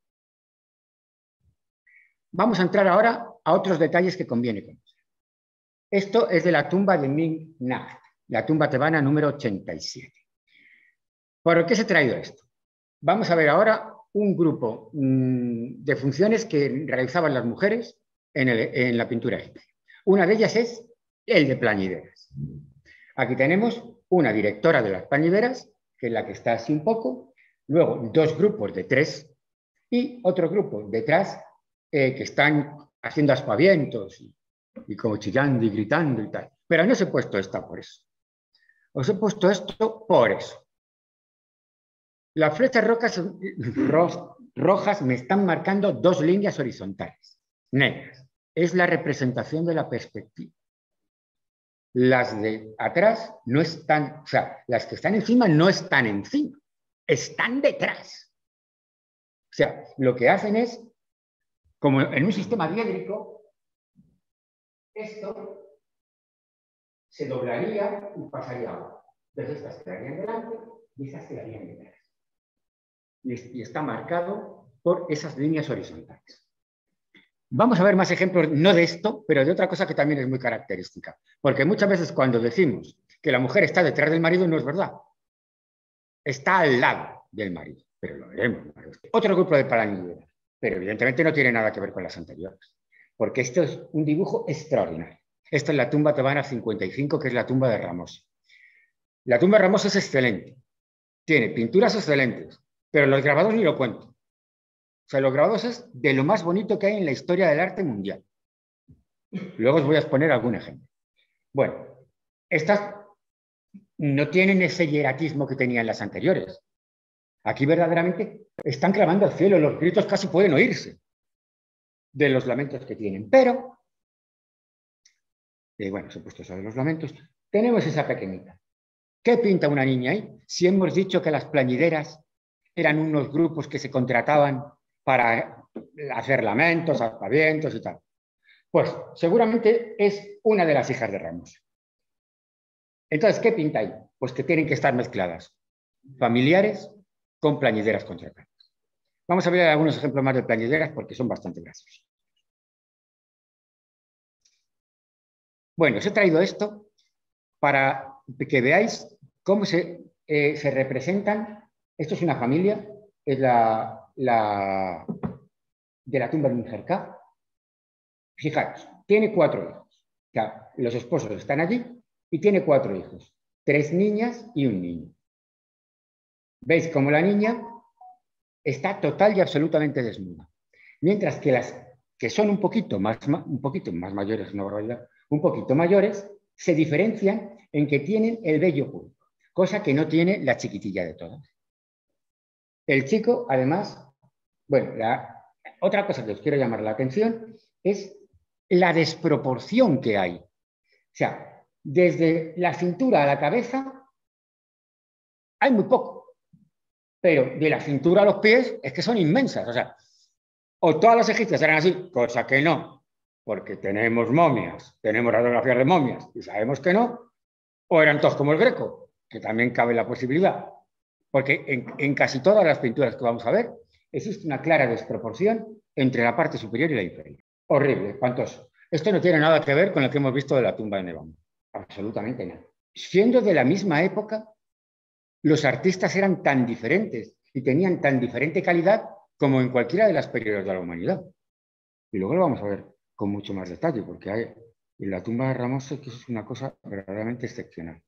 Vamos a entrar ahora a otros detalles que conviene conocer. Esto es de la tumba de Ming Nacht, la tumba tebana número ochenta y siete. ¿Por qué se ha traído esto? Vamos a ver ahora un grupo mmm, de funciones que realizaban las mujeres en, el, en la pintura egipcia. Una de ellas es el de plañideras. Aquí tenemos una directora de las plañideras, que es la que está así un poco, luego dos grupos de tres y otro grupo detrás eh, que están haciendo aspavientos y, y como chillando y gritando y tal. Pero no os he puesto esta por eso. Os he puesto esto por eso. Las flechas rojas, ro, rojas me están marcando dos líneas horizontales, negras. Es la representación de la perspectiva. Las de atrás no están, o sea, las que están encima no están encima, están detrás. O sea, lo que hacen es, como en un sistema diédrico, esto se doblaría y pasaría abajo. Entonces estas quedarían delante y estas quedarían detrás. Y está marcado por esas líneas horizontales. Vamos a ver más ejemplos, no de esto, pero de otra cosa que también es muy característica. Porque muchas veces cuando decimos que la mujer está detrás del marido, no es verdad. Está al lado del marido, pero lo veremos. Otro grupo de plañideras, pero evidentemente no tiene nada que ver con las anteriores. Porque esto es un dibujo extraordinario. Esta es la tumba tebana cincuenta y cinco, que es la tumba de Ramos. La tumba de Ramos es excelente. Tiene pinturas excelentes, pero los grabados ni lo cuento. O sea, los grabados es de lo más bonito que hay en la historia del arte mundial. Luego os voy a exponer algún ejemplo. Bueno, estas no tienen ese hieratismo que tenían las anteriores. Aquí verdaderamente están clamando al cielo, los gritos casi pueden oírse de los lamentos que tienen. Pero, eh, bueno, supuesto eso de los lamentos, tenemos esa pequeñita. ¿Qué pinta una niña ahí? Si hemos dicho que las plañideras eran unos grupos que se contrataban para hacer lamentos, aspavientos y tal. Pues seguramente es una de las hijas de Ramos. Entonces, ¿qué pinta ahí? Pues que tienen que estar mezcladas familiares con plañideras contratadas. Vamos a ver algunos ejemplos más de plañideras porque son bastante graciosos. Bueno, os he traído esto para que veáis cómo se, eh, se representan. Esto es una familia, es la, la de la tumba de Injerká. Fijaros, tiene cuatro hijos. O sea, los esposos están allí y tiene cuatro hijos. Tres niñas y un niño. ¿Veis cómo la niña está total y absolutamente desnuda. Mientras que las que son un poquito más, un poquito más mayores, no barbaridad, un poquito mayores, se diferencian en que tienen el vello público, cosa que no tiene la chiquitilla de todas. El chico, además, bueno, la, otra cosa que os quiero llamar la atención es la desproporción que hay. O sea, desde la cintura a la cabeza hay muy poco, pero de la cintura a los pies es que son inmensas. O sea, o todas las egipcias eran así, cosa que no, porque tenemos momias, tenemos radiografías de momias y sabemos que no, o eran todos como el Greco, que también cabe la posibilidad, porque en, en casi todas las pinturas que vamos a ver existe una clara desproporción entre la parte superior y la inferior. Horrible, espantoso. Esto no tiene nada que ver con lo que hemos visto de la tumba de Nevón, absolutamente nada. Siendo de la misma época, los artistas eran tan diferentes y tenían tan diferente calidad como en cualquiera de las periodos de la humanidad. Y luego lo vamos a ver con mucho más detalle, porque hay, en la tumba de Ramose, que es una cosa verdaderamente excepcional.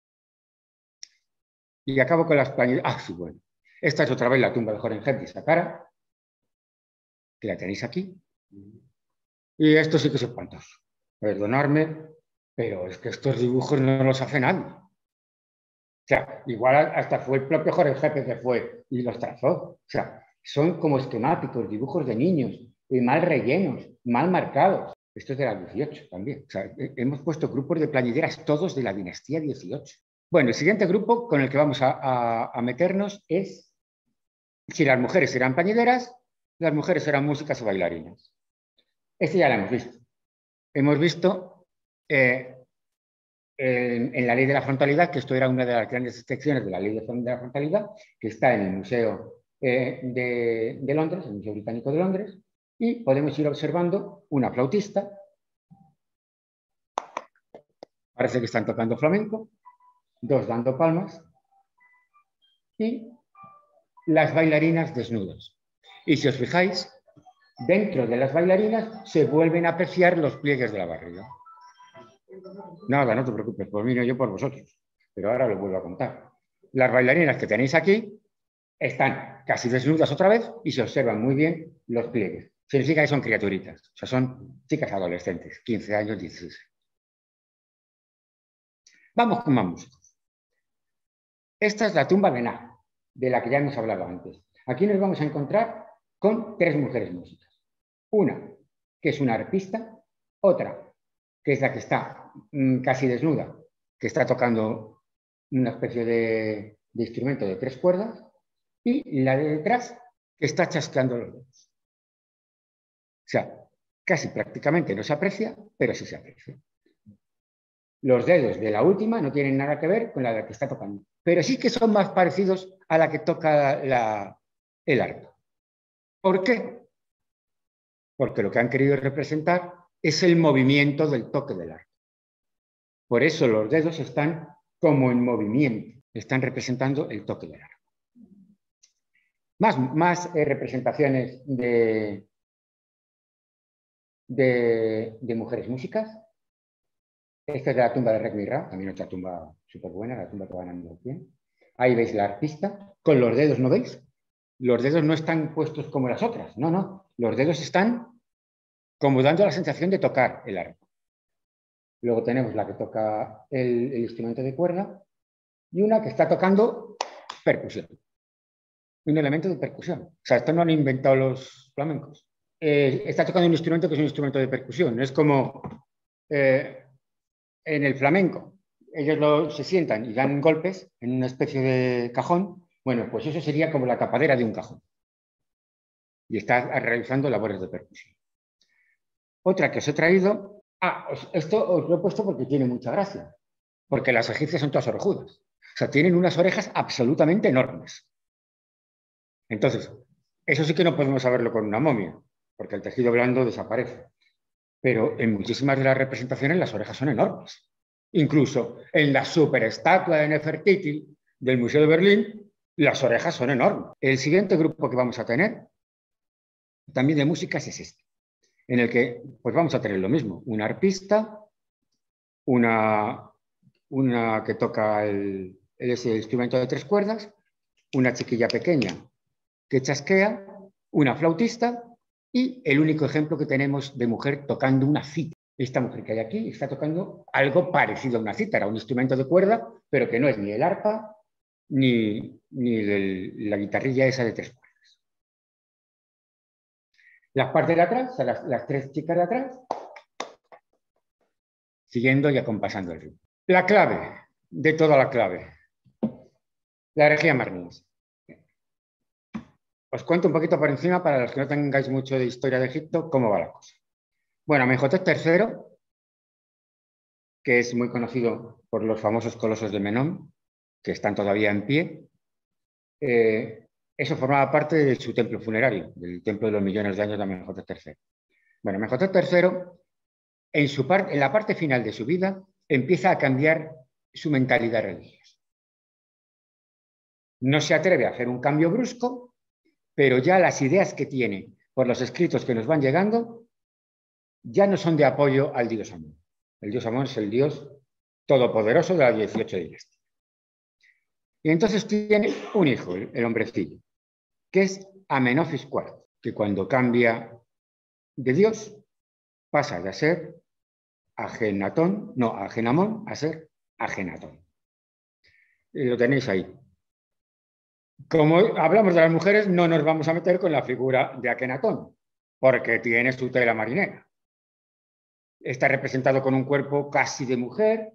Y acabo con las plañideras. Ah, sí, bueno. Esta es otra vez la tumba de Horemheb de Saqqara, que la tenéis aquí. Y esto sí que es espantoso. Perdonadme, pero es que estos dibujos no los hace nadie. O sea, igual hasta fue el propio Horemheb que fue y los trazó. O sea, son como esquemáticos, dibujos de niños, y mal rellenos, mal marcados. Esto es de la dieciocho también. O sea, hemos puesto grupos de plañideras todos de la dinastía dieciocho. Bueno, el siguiente grupo con el que vamos a, a, a meternos es si las mujeres eran plañideras, las mujeres eran músicas o bailarinas. Este ya lo hemos visto. Hemos visto eh, en, en la ley de la frontalidad, que esto era una de las grandes excepciones de la ley de la frontalidad, que está en el Museo eh, de, de Londres, el Museo Británico de Londres, y podemos ir observando una flautista. Parece que están tocando flamenco, dos dando palmas, y las bailarinas desnudas. Y si os fijáis, dentro de las bailarinas se vuelven a apreciar los pliegues de la barriga. Nada, no te preocupes, por mí no, yo por vosotros. Pero ahora lo vuelvo a contar. Las bailarinas que tenéis aquí están casi desnudas otra vez y se observan muy bien los pliegues. Significa que son criaturitas, o sea, son chicas adolescentes, quince años, dieciséis. Vamos con más músicos. Esta es la tumba de Na, de la que ya hemos hablado antes. Aquí nos vamos a encontrar con tres mujeres músicas. Una, que es una arpista, otra, que es la que está mmm, casi desnuda, que está tocando una especie de, de instrumento de tres cuerdas, y la de detrás, que está chasqueando los dedos. O sea, casi prácticamente no se aprecia, pero sí se aprecia. Los dedos de la última no tienen nada que ver con la de la que está tocando, pero sí que son más parecidos a la que toca la, el arpa. ¿Por qué? Porque lo que han querido representar es el movimiento del toque del arpa. Por eso los dedos están como en movimiento, están representando el toque del arpa. Más, más eh, representaciones de, de, de mujeres músicas. Esta es de la tumba de Rekhmira, también otra tumba súper buena, la tumba que van a mirar bien. Ahí veis la arpista, con los dedos, ¿no veis? Los dedos no están puestos como las otras, no, no. Los dedos están como dando la sensación de tocar el arpa. Luego tenemos la que toca el, el instrumento de cuerda y una que está tocando percusión. Un elemento de percusión. O sea, esto no han inventado los flamencos. Eh, está tocando un instrumento que es un instrumento de percusión. Es como eh, en el flamenco. Ellos lo, se sientan y dan golpes en una especie de cajón. Bueno, pues eso sería como la tapadera de un cajón. Y está realizando labores de percusión. Otra que os he traído. Ah, os, esto os lo he puesto porque tiene mucha gracia. Porque las egipcias son todas orejudas. O sea, tienen unas orejas absolutamente enormes. Entonces, eso sí que no podemos saberlo con una momia, porque el tejido blando desaparece. Pero en muchísimas de las representaciones las orejas son enormes. Incluso en la superestatua de Nefertiti del Museo de Berlín, las orejas son enormes. El siguiente grupo que vamos a tener, también de músicas, es este, en el que pues vamos a tener lo mismo. Una arpista, una, una que toca el, el, ese instrumento de tres cuerdas, una chiquilla pequeña que chasquea, una flautista y el único ejemplo que tenemos de mujer tocando una cítara. Esta mujer que hay aquí está tocando algo parecido a una cítara, un instrumento de cuerda, pero que no es ni el arpa ni, ni el, la guitarrilla esa de tres cuerdas. Las partes de atrás, o sea, las, las tres chicas de atrás, siguiendo y acompasando el ritmo. La clave de toda la clave, la herejía marniense. Os cuento un poquito por encima, para los que no tengáis mucho de historia de Egipto, cómo va la cosa. Bueno, Amenhotep tercero, que es muy conocido por los famosos colosos de Menón, que están todavía en pie, eh, eso formaba parte de su templo funerario, del templo de los millones de años de Amenhotep tercero. Bueno, Amenhotep tercero, en, su parte, en la parte final de su vida, empieza a cambiar su mentalidad religiosa. No se atreve a hacer un cambio brusco, pero ya las ideas que tiene por los escritos que nos van llegando ya no son de apoyo al dios Amón. El dios Amón es el dios todopoderoso de la dieciocho dinastía. Y entonces tiene un hijo, el, el hombrecillo, que es Amenofis cuarto, que cuando cambia de dios pasa de ser Ajenatón, no, Ajenamón, a ser Ajenatón. Y lo tenéis ahí. Como hablamos de las mujeres, no nos vamos a meter con la figura de Akenatón, porque tiene su tela marinera. Está representado con un cuerpo casi de mujer,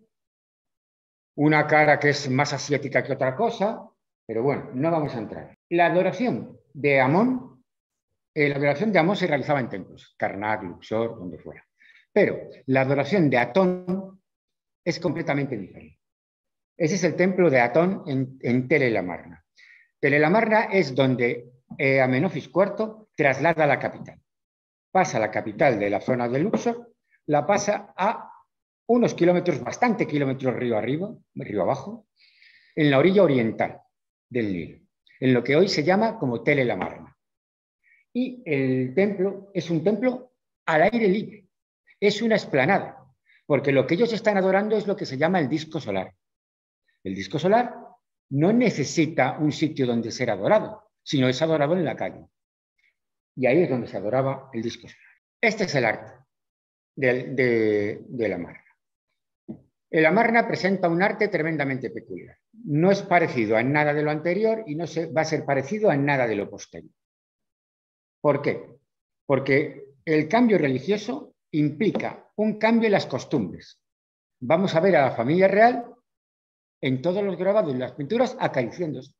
una cara que es más asiática que otra cosa, pero bueno, no vamos a entrar. La adoración de Amón, eh, la adoración de Amón se realizaba en templos, Karnak, Luxor, donde fuera. Pero la adoración de Atón es completamente diferente. Ese es el templo de Atón en, en Tel el Amarna. Tel el Amarna es donde eh, Amenofis cuarto traslada la capital. Pasa la capital de la zona de Luxor, la pasa a unos kilómetros, bastante kilómetros río arriba, río abajo, en la orilla oriental del Nilo, en lo que hoy se llama como Tel el Amarna. Y el templo es un templo al aire libre, es una explanada, porque lo que ellos están adorando es lo que se llama el disco solar. El disco solar no necesita un sitio donde ser adorado, sino es adorado en la calle. Y ahí es donde se adoraba el disco solar. Este es el arte de, de, de la Amarna. El Amarna presenta un arte tremendamente peculiar. No es parecido a nada de lo anterior y no se, va a ser parecido a nada de lo posterior. ¿Por qué? Porque el cambio religioso implica un cambio en las costumbres. Vamos a ver a la familia real en todos los grabados y las pinturas acariciándose.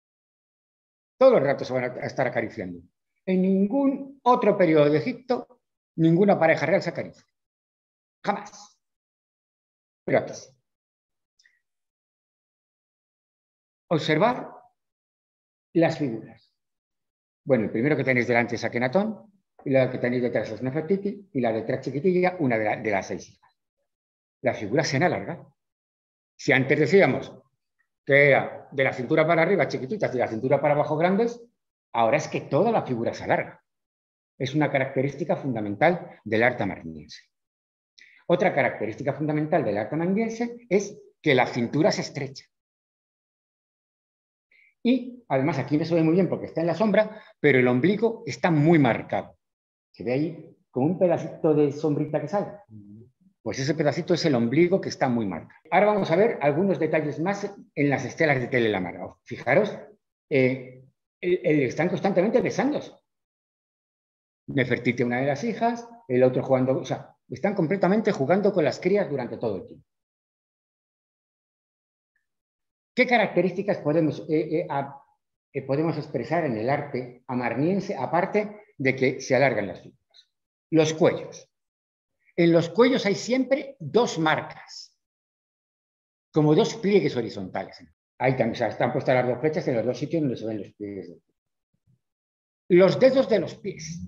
Todos los ratos se van a estar acariciando. En ningún otro periodo de Egipto, ninguna pareja real se acaricia. Jamás. Pero aquí sí. Observar las figuras. Bueno, el primero que tenéis delante es Akenatón, y la que tenéis detrás es Nefertiti, y la detrás chiquitilla, una de, la, de las seis hijas. Las figuras se han alargado. Si antes decíamos que era de la cintura para arriba chiquititas y de la cintura para abajo grandes, ahora es que toda la figura se alarga. Es una característica fundamental del arte amarniense. Otra característica fundamental del arte amarniense es que la cintura se estrecha. Y además aquí no se ve muy bien porque está en la sombra, pero el ombligo está muy marcado. ¿Se ve ahí como un pedacito de sombrita que sale? Pues ese pedacito es el ombligo que está muy marcado. Ahora vamos a ver algunos detalles más en las estelas de Tel el Amarna. Fijaros, eh, el, el, están constantemente besándose. Nefertiti, una de las hijas, el otro jugando, o sea, están completamente jugando con las crías durante todo el tiempo. ¿Qué características podemos, eh, eh, a, eh, podemos expresar en el arte amarniense, aparte de que se alargan las figuras? Los cuellos. En los cuellos hay siempre dos marcas, como dos pliegues horizontales. Ahí también, o sea, están puestas las dos flechas en los dos sitios donde se ven los pliegues. Los dedos de los pies.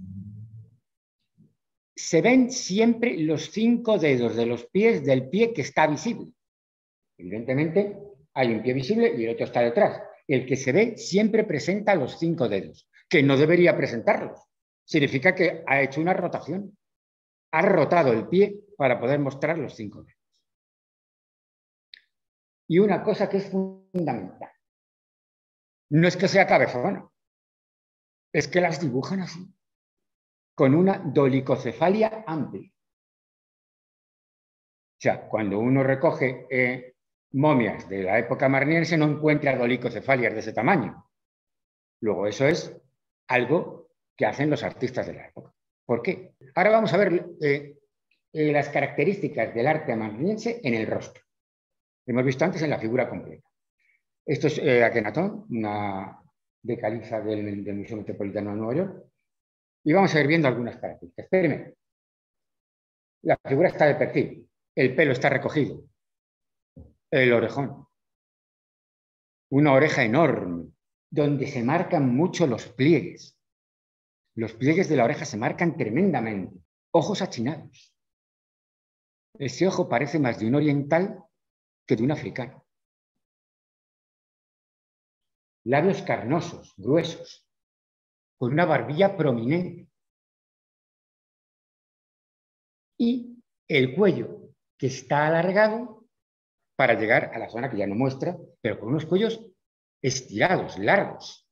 Se ven siempre los cinco dedos de los pies del pie que está visible. Evidentemente, hay un pie visible y el otro está detrás. El que se ve siempre presenta los cinco dedos, que no debería presentarlos. Significa que ha hecho una rotación. Ha rotado el pie para poder mostrar los cinco dedos. Y una cosa que es fundamental. No es que sea cabezona. es que las dibujan así, con una dolicocefalia amplia. O sea, cuando uno recoge eh, momias de la época marniense no encuentra dolicocefalias de ese tamaño. Luego eso es algo que hacen los artistas de la época. ¿Por qué? Ahora vamos a ver eh, eh, las características del arte marniense en el rostro. Hemos visto antes en la figura completa. Esto es eh, Akenatón, una de caliza del, del Museo Metropolitano de Nueva York. Y vamos a ir viendo algunas características. Espérenme. La figura está de perfil. El pelo está recogido. El orejón. Una oreja enorme, donde se marcan mucho los pliegues. Los pliegues de la oreja se marcan tremendamente. Ojos achinados. Ese ojo parece más de un oriental que de un africano. Labios carnosos, gruesos, con una barbilla prominente. Y el cuello, que está alargado para llegar a la zona que ya no muestra, pero con unos cuellos estirados, largos.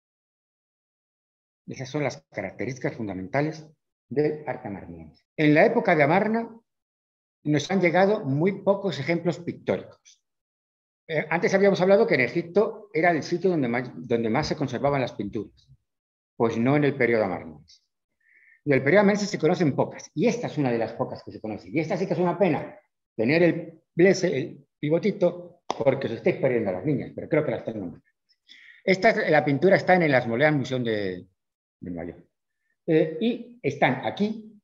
Esas son las características fundamentales del arte marniense. En la época de Amarna nos han llegado muy pocos ejemplos pictóricos. Eh, antes habíamos hablado que en Egipto era el sitio donde más, donde más se conservaban las pinturas. Pues no en el periodo amarnense. Del periodo amarnense se conocen pocas, y esta es una de las pocas que se conocen. Y esta sí que es una pena, tener el blese, el pivotito, porque os estáis perdiendo a las niñas, pero creo que las tengo más. Esta, la pintura está en el Ashmolean Museum de, de Nueva York. Eh, y están aquí.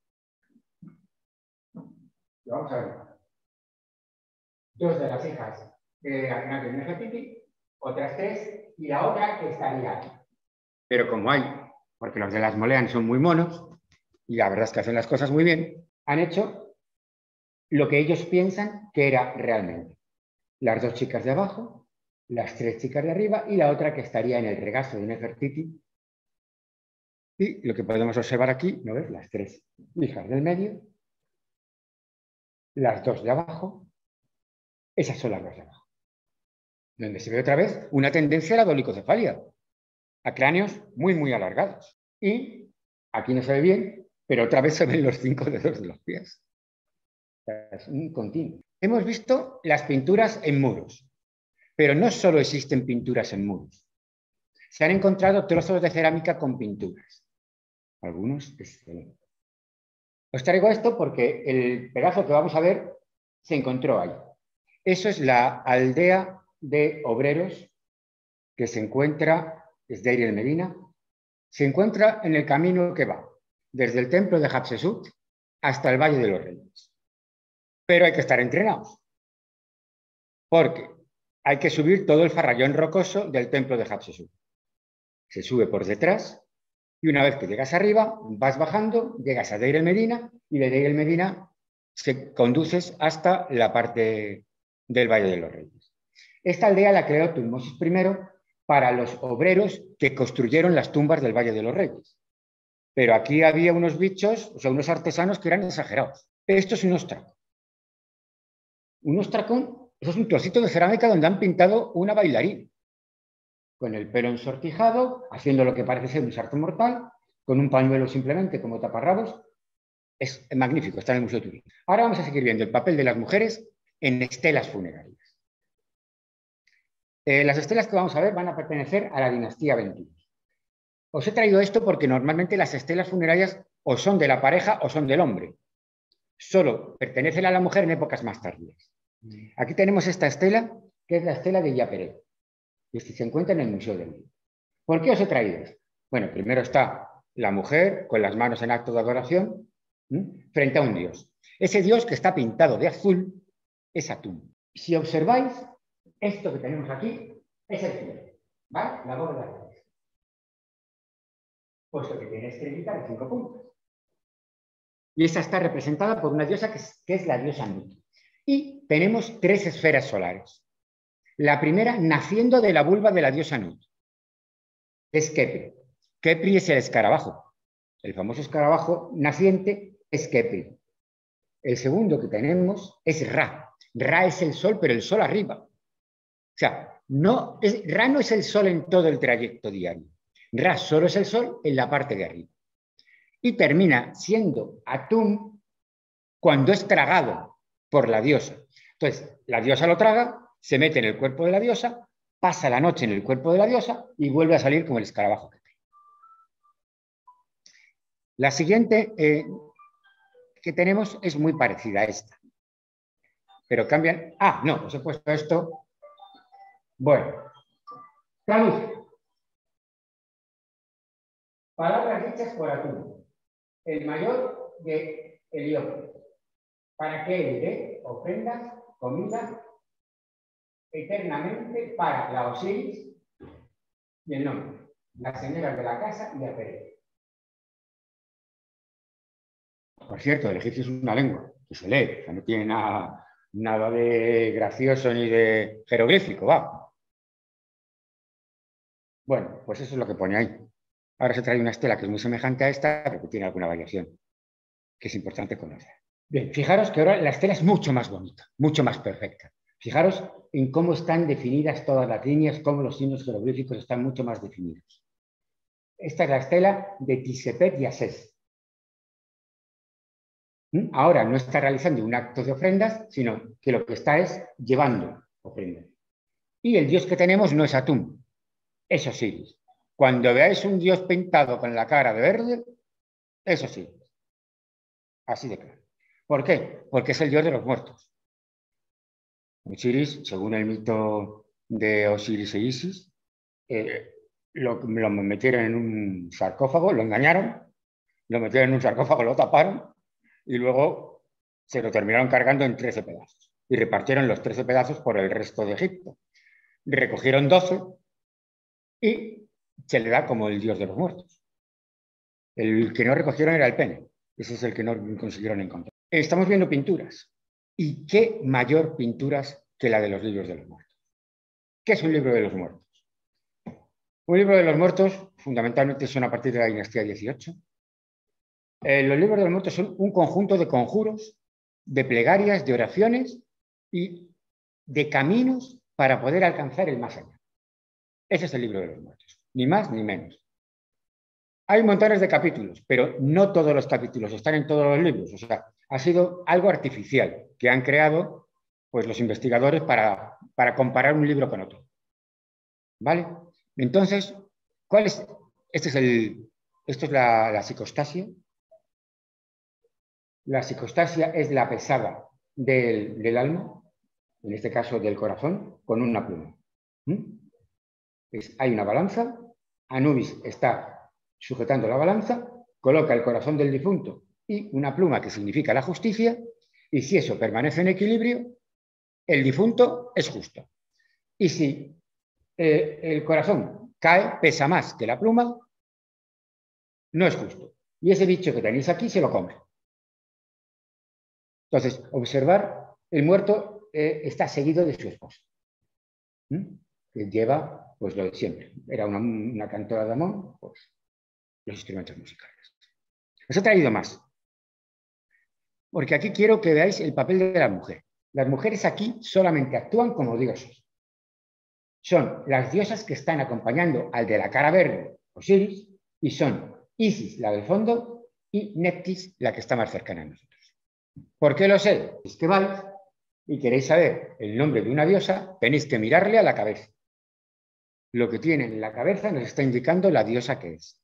Vamos a ver. Dos de las hijas de Akhenaten y Nefertiti, otras tres, y la otra que estaría aquí. Pero como hay, porque los de las Molean son muy monos, y la verdad es que hacen las cosas muy bien, han hecho lo que ellos piensan que era realmente. Las dos chicas de abajo, las tres chicas de arriba, y la otra que estaría en el regazo de Nefertiti. Y lo que podemos observar aquí, ¿no ves? Las tres hijas del medio, las dos de abajo, esas son las dos de abajo. Donde se ve otra vez una tendencia a la dolicocefalia, a cráneos muy, muy alargados. Y aquí no se ve bien, pero otra vez se ven los cinco dedos de los pies. O sea, es un continuo. Hemos visto las pinturas en muros, pero no solo existen pinturas en muros. Se han encontrado trozos de cerámica con pinturas. Algunos excelentes. Os traigo esto porque el pedazo que vamos a ver se encontró ahí. Eso es la aldea de obreros que se encuentra, es Deir el Medina, se encuentra en el camino que va desde el templo de Hatshepsut hasta el Valle de los Reyes. Pero hay que estar entrenados, porque hay que subir todo el farallón rocoso del templo de Hatshepsut. Se sube por detrás y una vez que llegas arriba, vas bajando, llegas a Deir el Medina y de Deir el Medina se conduces hasta la parte del Valle de los Reyes. Esta aldea la creó Tutmosis primero para los obreros que construyeron las tumbas del Valle de los Reyes. Pero aquí había unos bichos, o sea, unos artesanos que eran exagerados. Esto es un ostraco. Un ostracón, eso es un trocito de cerámica donde han pintado una bailarina, con el pelo ensortijado, haciendo lo que parece ser un salto mortal, con un pañuelo simplemente como taparrabos. Es magnífico, está en el Museo de Turín. Ahora vamos a seguir viendo el papel de las mujeres en estelas funerarias. Eh, las estelas que vamos a ver van a pertenecer a la dinastía veintiuno. Os he traído esto porque normalmente las estelas funerarias o son de la pareja o son del hombre. Solo pertenecen a la mujer en épocas más tardías. Aquí tenemos esta estela, que es la estela de Yaperet, y se encuentra en el Museo del Nido. ¿Por qué os he traído esto? Bueno, primero está la mujer con las manos en acto de adoración ¿sí? frente a un dios. Ese dios que está pintado de azul es Atún. Si observáis, esto que tenemos aquí es el cielo, ¿vale? La bóveda de la iglesia. Puesto que tiene estrellita de cinco puntos. Y esa está representada por una diosa que es, que es la diosa Nut. Y tenemos tres esferas solares. La primera naciendo de la vulva de la diosa Nut. Es Kepri. Kepri es el escarabajo. El famoso escarabajo naciente es Kepri. El segundo que tenemos es Ra. Ra es el sol, pero el sol arriba. O sea, no es, Ra no es el sol en todo el trayecto diario. Ra solo es el sol en la parte de arriba. Y termina siendo Atum cuando es tragado por la diosa. Entonces, la diosa lo traga, se mete en el cuerpo de la diosa, pasa la noche en el cuerpo de la diosa y vuelve a salir como el escarabajo que cae. La siguiente eh, que tenemos es muy parecida a esta. Pero cambian... Ah, no, os he puesto esto. Bueno. Traduzco. Palabras dichas por Atum, el mayor de Heliópolis, para que él dé ofrendas, comida, eternamente para la Osiris y el nombre, las señoras de la casa y la Pérez. Por cierto, el egipcio es una lengua que se lee, o sea, no tiene nada, nada de gracioso ni de jeroglífico, va. Bueno, pues eso es lo que pone ahí. Ahora se trae una estela que es muy semejante a esta, pero que tiene alguna variación, que es importante conocer. Bien, fijaros que ahora la estela es mucho más bonita, mucho más perfecta. Fijaros en cómo están definidas todas las líneas, cómo los signos jeroglíficos están mucho más definidos. Esta es la estela de Tisepet y Asés. Ahora no está realizando un acto de ofrendas, sino que lo que está es llevando ofrendas. Y el dios que tenemos no es Atum, es Osiris. Cuando veáis un dios pintado con la cara de verde, es Osiris. Así de claro. ¿Por qué? Porque es el dios de los muertos. Osiris, según el mito de Osiris e Isis, eh, lo, lo metieron en un sarcófago, lo engañaron, lo metieron en un sarcófago, lo taparon y luego se lo terminaron cargando en trece pedazos. Y repartieron los trece pedazos por el resto de Egipto. Recogieron doce y se le da como el dios de los muertos. El que no recogieron era el pene. Ese es el que no consiguieron encontrar. Estamos viendo pinturas. ¿Y qué mayor pinturas que la de los libros de los muertos? ¿Qué es un libro de los muertos? Un libro de los muertos, fundamentalmente, son a partir de la dinastía dieciocho. Eh, los libros de los muertos son un conjunto de conjuros, de plegarias, de oraciones y de caminos para poder alcanzar el más allá. Ese es el libro de los muertos, ni más ni menos. Hay montones de capítulos, pero no todos los capítulos están en todos los libros. O sea, ha sido algo artificial que han creado pues, los investigadores para, para comparar un libro con otro. ¿Vale? Entonces, ¿cuál es? Este es el, esto es la, la psicostasia. La psicostasia es la pesada del, del alma, en este caso del corazón, con una pluma. ¿Mm? Es, hay una balanza, Anubis está sujetando la balanza, coloca el corazón del difunto y una pluma que significa la justicia, y si eso permanece en equilibrio, el difunto es justo. Y si eh, el corazón cae, pesa más que la pluma, no es justo. Y ese bicho que tenéis aquí se lo come. Entonces, observar, el muerto eh, está seguido de su esposa, ¿Mm? que lleva pues lo de siempre. Era una, una cantora de Amón, pues los instrumentos musicales. Os he traído más, porque aquí quiero que veáis el papel de la mujer. Las mujeres aquí solamente actúan como dioses. Son las diosas que están acompañando al de la cara verde, Osiris, y son Isis, la del fondo, y Neptis, la que está más cercana a nosotros. ¿Por qué lo sé? Es que vais y queréis saber el nombre de una diosa, tenéis que mirarle a la cabeza. Lo que tiene en la cabeza nos está indicando la diosa que es.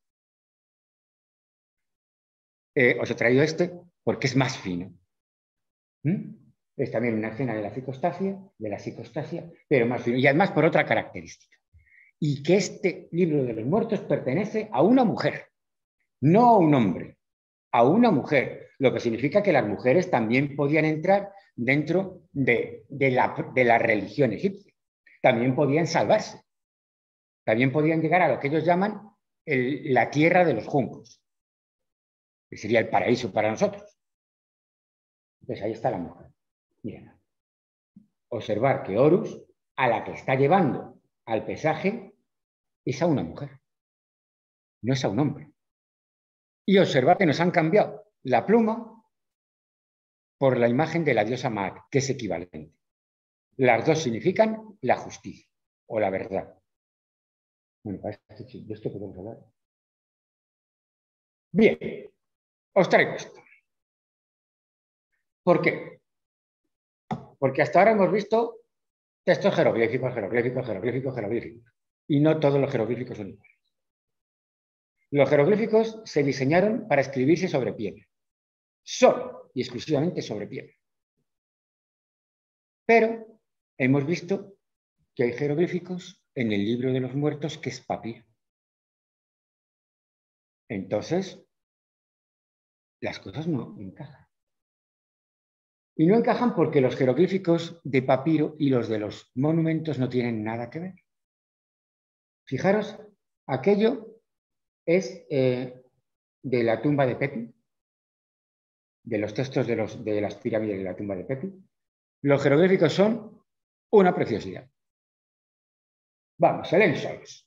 Eh, os he traído este porque es más fino. ¿Mm? Es también una escena de la psicostasia, de la psicostasia, pero más fino. Y además por otra característica. Y que este libro de los muertos pertenece a una mujer, no a un hombre, a una mujer. Lo que significa que las mujeres también podían entrar dentro de, de, la, de la religión egipcia. También podían salvarse. También podían llegar a lo que ellos llaman el, la tierra de los juncos, que sería el paraíso para nosotros. Entonces ahí está la mujer. Miren. Observar que Horus, a la que está llevando al pesaje, es a una mujer, no es a un hombre. Y observar que nos han cambiado la pluma por la imagen de la diosa Maat, que es equivalente. Las dos significan la justicia o la verdad. Bueno, para esto, de esto podemos hablar. Bien, os traigo esto. ¿Por qué? Porque hasta ahora hemos visto textos jeroglíficos, jeroglíficos, jeroglíficos, jeroglíficos. Y no todos los jeroglíficos son iguales. Los jeroglíficos se diseñaron para escribirse sobre piedra. Solo y exclusivamente sobre piedra. Pero hemos visto que hay jeroglíficos en el libro de los muertos que es papiro. Entonces, las cosas no encajan. Y no encajan porque los jeroglíficos de papiro y los de los monumentos no tienen nada que ver. Fijaros, aquello es eh, de la tumba de Pepi, de los textos de, los, de las pirámides de la tumba de Pepi. Los jeroglíficos son una preciosidad. Vamos, se leen solos.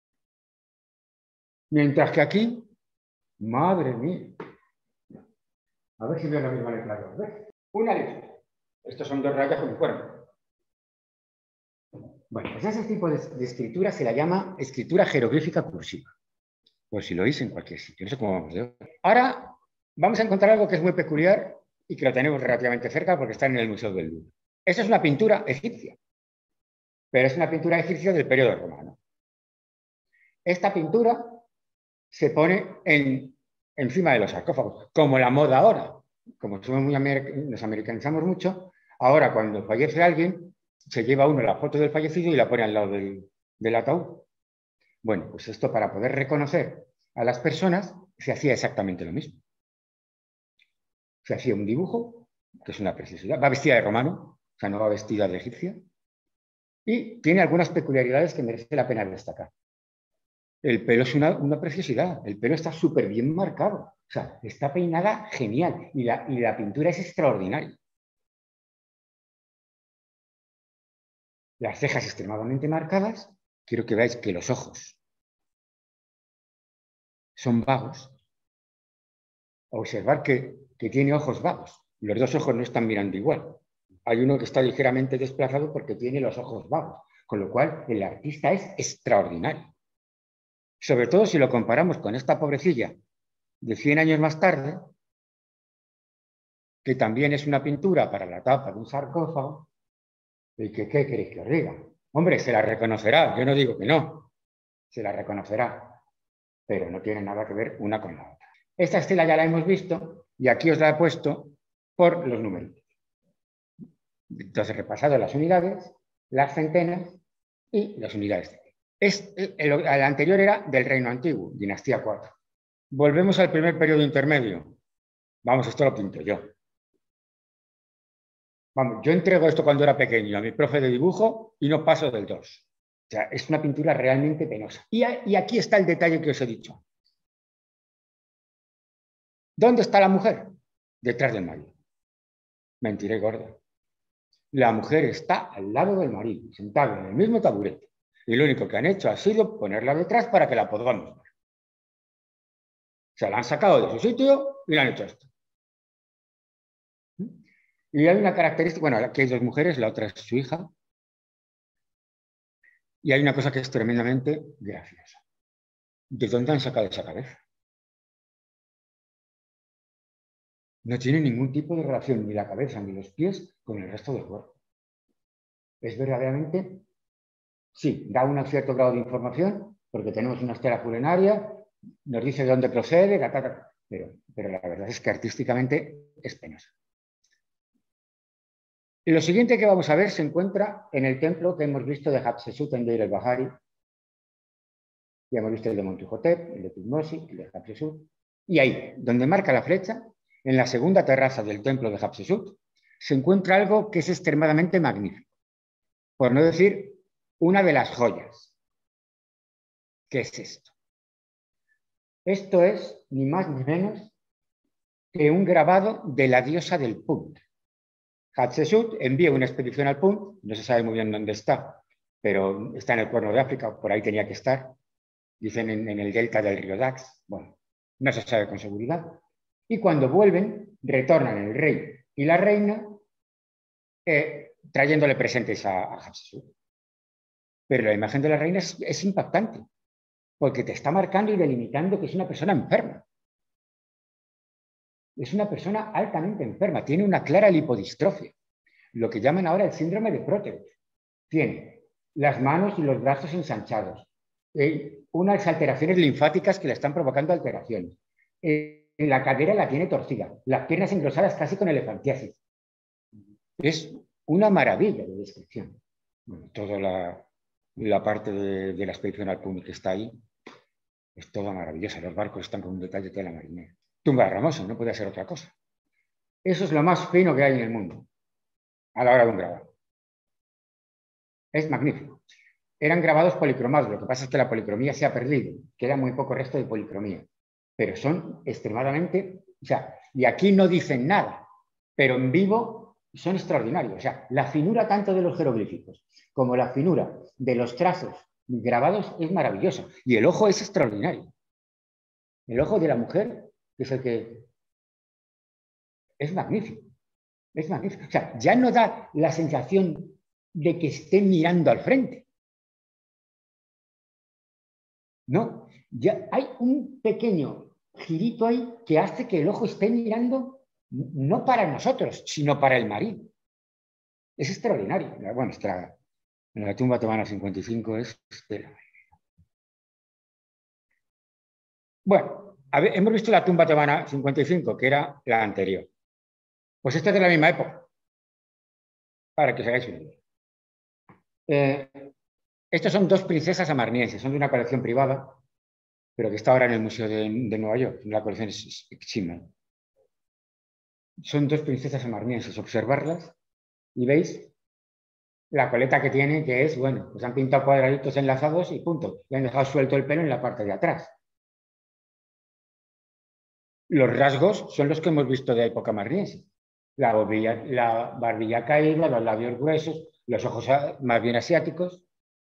Mientras que aquí, madre mía. A ver si veo la misma letra. ¿Ves? Una letra. Estos son dos rayas con un cuerno. Bueno, pues ese tipo de, de escritura se la llama escritura jeroglífica cursiva. Pues si lo oís en cualquier sitio. No sé cómo vamos de hoy. Ahora vamos a encontrar algo que es muy peculiar y que lo tenemos relativamente cerca porque está en el Museo del Louvre. Esa es una pintura egipcia. Pero es una pintura egipcia del periodo romano. Esta pintura se pone en, encima de los sarcófagos, como la moda ahora. Como somos muy amer nos americanizamos mucho, ahora cuando fallece alguien, se lleva uno la foto del fallecido y la pone al lado del, del ataúd. Bueno, pues esto para poder reconocer a las personas se hacía exactamente lo mismo. Se hacía un dibujo, que es una preciosidad, va vestida de romano, o sea, no va vestida de egipcia, y tiene algunas peculiaridades que merece la pena destacar. El pelo es una, una preciosidad, el pelo está súper bien marcado, o sea, está peinada genial y la, y la pintura es extraordinaria. Las cejas extremadamente marcadas, quiero que veáis que los ojos son vagos. Observar que, que tiene ojos vagos, los dos ojos no están mirando igual. Hay uno que está ligeramente desplazado porque tiene los ojos vagos, con lo cual el artista es extraordinario. Sobre todo si lo comparamos con esta pobrecilla de cien años más tarde, que también es una pintura para la tapa de un sarcófago, y que, ¿qué queréis que os diga? Hombre, se la reconocerá, yo no digo que no, se la reconocerá, pero no tiene nada que ver una con la otra. Esta estela ya la hemos visto y aquí os la he puesto por los números. Entonces he repasado las unidades, las centenas y las unidades. Es, el, el anterior era del Reino Antiguo, dinastía cuatro. Volvemos al primer periodo intermedio. Vamos, esto lo pinto yo. Vamos, yo entrego esto cuando era pequeño a mi profe de dibujo y no paso del dos. O sea, es una pintura realmente penosa. Y, a, y aquí está el detalle que os he dicho. ¿Dónde está la mujer? Detrás del marido. Mentiré gorda. La mujer está al lado del marido, sentada en el mismo taburete. Y lo único que han hecho ha sido ponerla detrás para que la podamos ver. Se la han sacado de su sitio y le han hecho esto. Y hay una característica, bueno, aquí hay dos mujeres, la otra es su hija. Y hay una cosa que es tremendamente graciosa. ¿De dónde han sacado esa cabeza? No tiene ningún tipo de relación ni la cabeza ni los pies con el resto del cuerpo. Es verdaderamente, sí, da un cierto grado de información porque tenemos una estela funeraria, nos dice de dónde procede, ta, ta, ta, pero, pero la verdad es que artísticamente es penosa. Y lo siguiente que vamos a ver se encuentra en el templo que hemos visto de Hatshepsut en Deir el-Bahari. Ya hemos visto el de Montuhotep, el de Tutmosis, el de Hatshepsut. Y ahí, donde marca la flecha, en la segunda terraza del templo de Hatshepsut, se encuentra algo que es extremadamente magnífico. Por no decir, una de las joyas. ¿Qué es esto? Esto es, ni más ni menos, que un grabado de la diosa del Punt. Hatshepsut envía una expedición al Punt, no se sabe muy bien dónde está, pero está en el Cuerno de África, por ahí tenía que estar, dicen en, en el delta del río Dax, bueno, no se sabe con seguridad. Y cuando vuelven, retornan el rey y la reina eh, trayéndole presentes a, a Hatshepsut. Pero la imagen de la reina es, es impactante, porque te está marcando y delimitando que es una persona enferma. Es una persona altamente enferma, tiene una clara lipodistrofia, lo que llaman ahora el síndrome de Próteros. Tiene las manos y los brazos ensanchados, eh, unas alteraciones linfáticas que le están provocando alteraciones. Eh, en la cadera la tiene torcida, las piernas engrosadas casi con elefantiasis. Es una maravilla de descripción. Bueno, toda la, la parte de, de la expedición al Puni que está ahí es toda maravillosa. Los barcos están con un detalle de la marinera. Tumba de Ramoso, no puede ser otra cosa. Eso es lo más fino que hay en el mundo a la hora de un grabado. Es magnífico. Eran grabados policromados, lo que pasa es que la policromía se ha perdido, queda muy poco resto de policromía, pero son extremadamente, o sea, y aquí no dicen nada, pero en vivo son extraordinarios. O sea, la finura tanto de los jeroglíficos como la finura de los trazos grabados es maravillosa, y el ojo es extraordinario. El ojo de la mujer, que es el que es magnífico, es magnífico. O sea, ya no da la sensación de que esté mirando al frente. No, ya hay un pequeño girito ahí que hace que el ojo esté mirando no para nosotros, sino para el marido. Es extraordinario. Bueno, está en la tumba tebana cincuenta y cinco es... Bueno, a ver, hemos visto la tumba tebana cincuenta y cinco, que era la anterior. Pues esta es de la misma época, para que os hagáis una idea. Eh, Estas son dos princesas amarnienses, son de una colección privada, pero que está ahora en el Museo de, de Nueva York. La colección es Exima. Son dos princesas amarnienses. Observarlas y veis la coleta que tiene, que es, bueno, pues han pintado cuadraditos enlazados y punto. Y han dejado suelto el pelo en la parte de atrás. Los rasgos son los que hemos visto de la época amarniense. La barbilla, la barbilla caída, los labios gruesos, los ojos más bien asiáticos,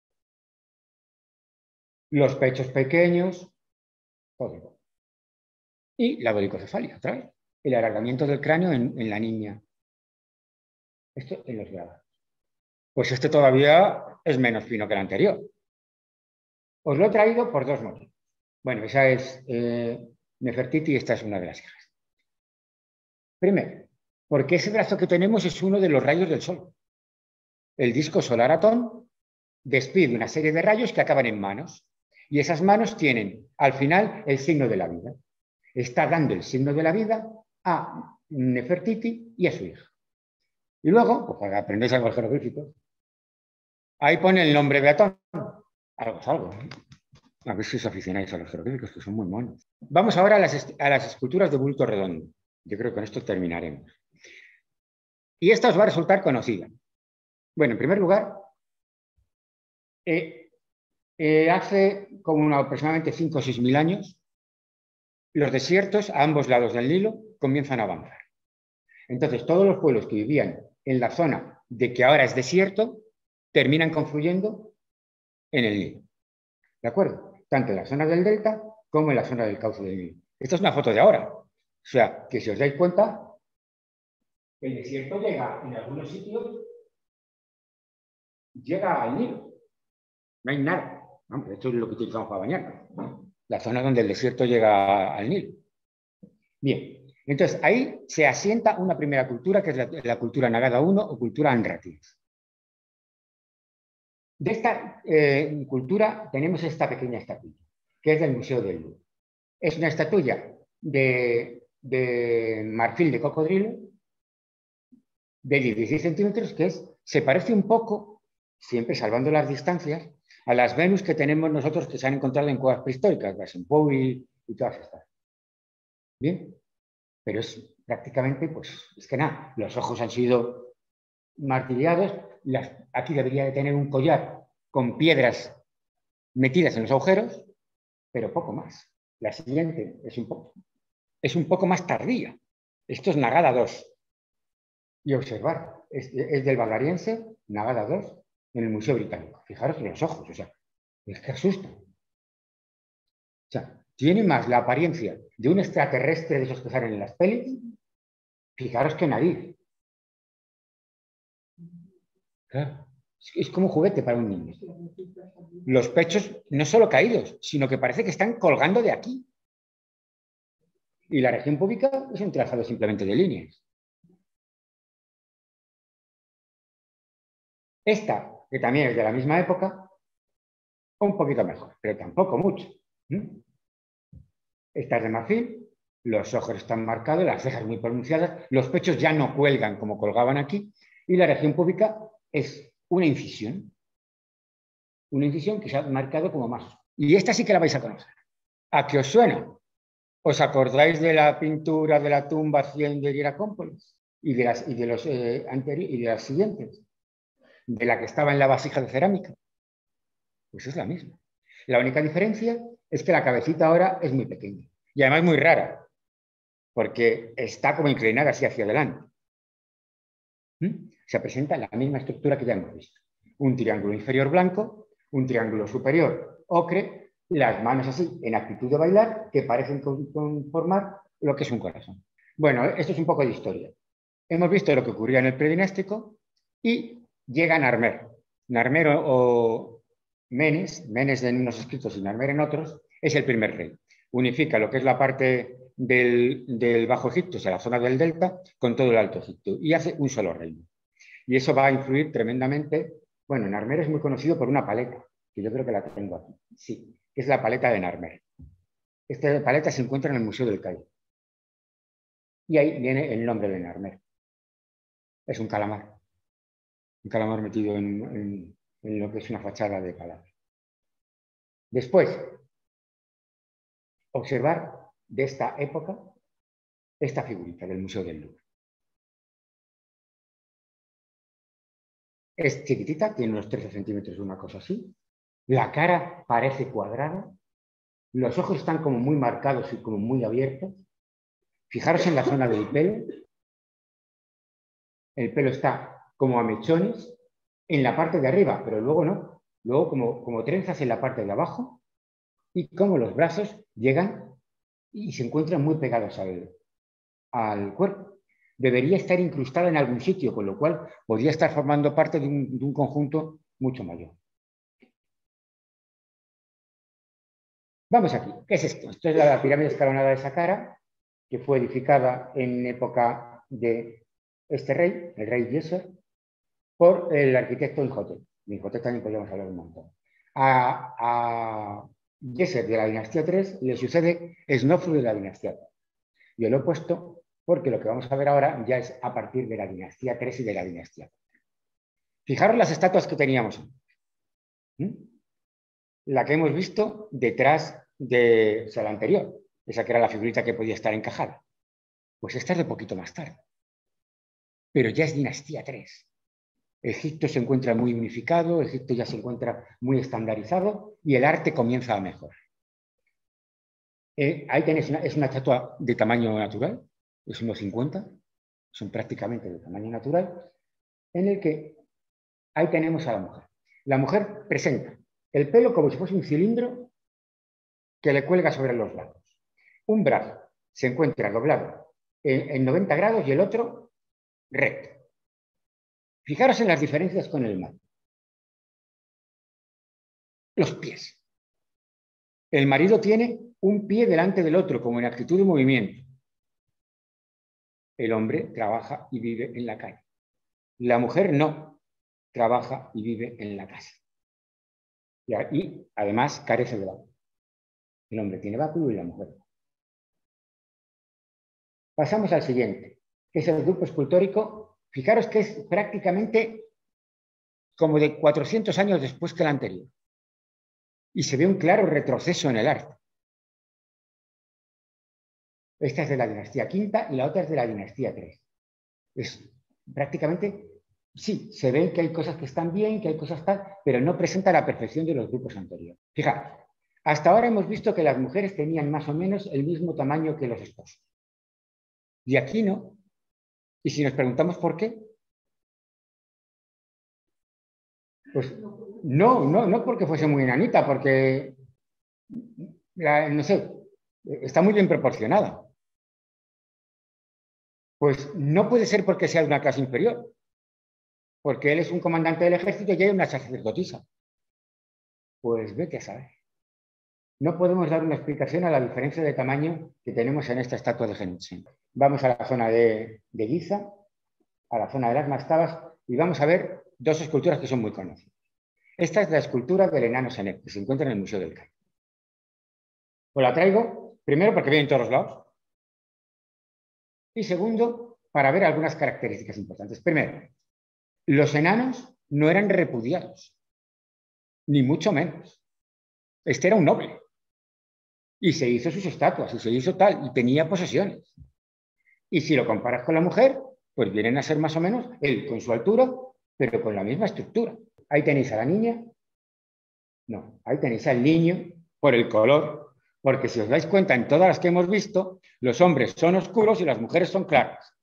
los pechos pequeños, todo. Y la dolicocefalia, otra vez. El alargamiento del cráneo en, en la niña. Esto en los grabados. Pues este todavía es menos fino que el anterior. Os lo he traído por dos motivos. Bueno, esa es eh, Nefertiti y esta es una de las hijas. Primero, porque ese brazo que tenemos es uno de los rayos del Sol. El disco solar Atón despide una serie de rayos que acaban en manos. Y esas manos tienen, al final, el signo de la vida. Está dando el signo de la vida a Nefertiti y a su hija. Y luego, pues para aprender algo jeroglífico, ahí pone el nombre de Atón. Algo es algo. ¿eh? A ver si os aficionáis a los jeroglíficos, que son muy monos. Vamos ahora a las, a las esculturas de bulto redondo. Yo creo que con esto terminaremos. Y esta os va a resultar conocida. Bueno, en primer lugar, eh, eh, hace como una, aproximadamente cinco o seis mil años, los desiertos a ambos lados del Nilo comienzan a avanzar. Entonces, todos los pueblos que vivían en la zona de que ahora es desierto, terminan confluyendo en el Nilo. ¿De acuerdo? Tanto en la zona del delta como en la zona del cauce del Nilo. Esta es una foto de ahora. O sea, que si os dais cuenta, el desierto llega en algunos sitios, llega al Nilo. No hay nada. Hombre, esto es lo que utilizamos para bañar. La zona donde el desierto llega al Nilo. Bien, entonces ahí se asienta una primera cultura, que es la, la cultura Nagada uno o cultura Anratíes. De esta eh, cultura tenemos esta pequeña estatuilla, que es del Museo del Louvre. Es una estatuilla de, de marfil de cocodrilo de dieciséis centímetros, que es, se parece un poco, siempre salvando las distancias, a las Venus que tenemos nosotros que se han encontrado en cuevas prehistóricas, las en Pou y, y todas estas. Bien, pero es prácticamente, pues, es que nada, los ojos han sido martillados, las, aquí debería de tener un collar con piedras metidas en los agujeros, pero poco más. La siguiente es un poco, es un poco más tardía. Esto es Nagada dos. Y observar, es, es del Bagariense, Nagada dos, en el Museo Británico. Fijaros en los ojos, o sea, es que asusta. O sea, tiene más la apariencia de un extraterrestre de esos que salen en las pelis. Fijaros qué nariz. Claro. O Es como un juguete para un niño. Los pechos no solo caídos, sino que parece que están colgando de aquí. Y la región púbica es un trazado simplemente de líneas. Esta, que también es de la misma época, un poquito mejor, pero tampoco mucho. ¿Mm? Esta es de marfil, los ojos están marcados, las cejas muy pronunciadas, los pechos ya no cuelgan como colgaban aquí, y la región púbica es una incisión. Una incisión que se ha marcado como más. Y esta sí que la vais a conocer. ¿A qué os suena? ¿Os acordáis de la pintura de la tumba cien de Hieracómpolis? Y de las, y de los, eh, anteriores, y de las siguientes. De la que estaba en la vasija de cerámica. Pues es la misma. La única diferencia es que la cabecita ahora es muy pequeña. Y además muy rara. Porque está como inclinada así hacia adelante. ¿Mm? Se presenta la misma estructura que ya hemos visto. Un triángulo inferior blanco, un triángulo superior ocre, las manos así en actitud de bailar que parecen conformar lo que es un corazón. Bueno, esto es un poco de historia. Hemos visto lo que ocurría en el predinástico y llega Narmer. Narmer o, o Menes, Menes en unos escritos y Narmer en otros, es el primer rey. Unifica lo que es la parte del, del Bajo Egipto, o sea, la zona del Delta, con todo el Alto Egipto y hace un solo reino. Y eso va a influir tremendamente. Bueno, Narmer es muy conocido por una paleta, que yo creo que la tengo aquí. Sí, que es la paleta de Narmer. Esta paleta se encuentra en el Museo del Cairo. Y ahí viene el nombre de Narmer. Es un calamar. Un calamar metido en, en, en lo que es una fachada de palabras. Después, observar de esta época esta figurita del Museo del Louvre. Es chiquitita, tiene unos trece centímetros, una cosa así. La cara parece cuadrada. Los ojos están como muy marcados y como muy abiertos. Fijaros en la zona del pelo. El pelo está como a mechones en la parte de arriba, pero luego no. Luego como, como trenzas en la parte de abajo y como los brazos llegan y se encuentran muy pegados al, al cuerpo. Debería estar incrustada en algún sitio, con lo cual podría estar formando parte de un, de un conjunto mucho mayor. Vamos aquí. ¿Qué es esto? Esto es la pirámide escalonada de Saqqara, que fue edificada en época de este rey, el rey Djeser, por el arquitecto Imhotep. De Imhotep también podríamos hablar un montón. A, a Djeser de la dinastía tres le sucede Snofru de la dinastía tres. Yo lo he puesto porque lo que vamos a ver ahora ya es a partir de la dinastía tres y de la dinastía cuatro. Fijaros las estatuas que teníamos. ¿Mm? La que hemos visto detrás de, o sea, la anterior, esa que era la figurita que podía estar encajada. Pues esta es de poquito más tarde. Pero ya es dinastía tres. Egipto se encuentra muy unificado, Egipto ya se encuentra muy estandarizado y el arte comienza a mejorar. Eh, ahí tenéis una, es una estatua de tamaño natural, es uno cincuenta, son prácticamente de tamaño natural, en el que ahí tenemos a la mujer. La mujer presenta el pelo como si fuese un cilindro que le cuelga sobre los lados. Un brazo se encuentra doblado en, en noventa grados y el otro recto. Fijaros en las diferencias con el mar. Los pies. El marido tiene un pie delante del otro, como en actitud de movimiento. El hombre trabaja y vive en la calle. La mujer no, trabaja y vive en la casa. Y, y además carece de báculo. El hombre tiene báculo y la mujer no. Pasamos al siguiente, que es el grupo escultórico. Fijaros que es prácticamente como de cuatrocientos años después que el anterior. Y se ve un claro retroceso en el arte. Esta es de la dinastía quinta y la otra es de la dinastía tres. Es prácticamente, sí, se ve que hay cosas que están bien, que hay cosas tal, pero no presenta la perfección de los grupos anteriores. Fijaros, hasta ahora hemos visto que las mujeres tenían más o menos el mismo tamaño que los esposos. Y aquí no. Y si nos preguntamos por qué, pues no, no, no porque fuese muy enanita, porque, la, no sé, está muy bien proporcionada. Pues no puede ser porque sea de una clase inferior. porque él es un comandante del ejército y hay una sacerdotisa. Pues vete a saber. No podemos dar una explicación a la diferencia de tamaño que tenemos en esta estatua de Genutsen. Vamos a la zona de, de Giza, a la zona de las mastabas, y vamos a ver dos esculturas que son muy conocidas. Esta es la escultura del enano Senec, que se encuentra en el Museo del Cairo. Os la traigo, primero porque viene en todos los lados, y segundo, para ver algunas características importantes. Primero, los enanos no eran repudiados, ni mucho menos. Este era un noble. Y se hizo sus estatuas, y se hizo tal, y tenía posesiones. Y si lo comparas con la mujer, pues vienen a ser más o menos él con su altura, pero con la misma estructura. Ahí tenéis a la niña. No, ahí tenéis al niño por el color, porque si os dais cuenta, en todas las que hemos visto, los hombres son oscuros y las mujeres son claras.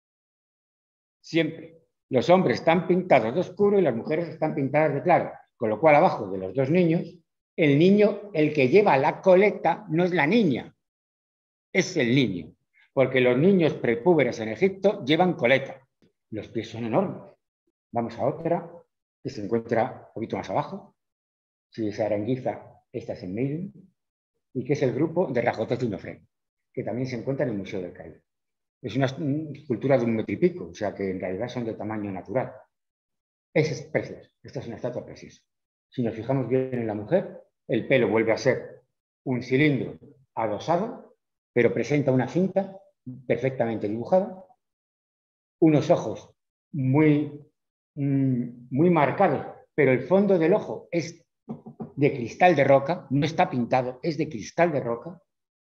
Siempre. Los hombres están pintados de oscuro y las mujeres están pintadas de claro. Con lo cual, abajo de los dos niños, el niño, el que lleva la coleta, no es la niña, es el niño. Porque los niños prepúberes en Egipto llevan coleta. Los pies son enormes. Vamos a otra, que se encuentra un poquito más abajo. Si es Aranguiza, esta es en Meidum, y que es el grupo de Rajotes Dinofren, que también se encuentra en el Museo del Cairo. Es una escultura de un metro y pico, o sea que en realidad son de tamaño natural. Es precioso, esta es una estatua preciosa. Si nos fijamos bien en la mujer, el pelo vuelve a ser un cilindro adosado, pero presenta una cinta perfectamente dibujada, unos ojos muy, muy marcados, pero el fondo del ojo es de cristal de roca, no está pintado, es de cristal de roca,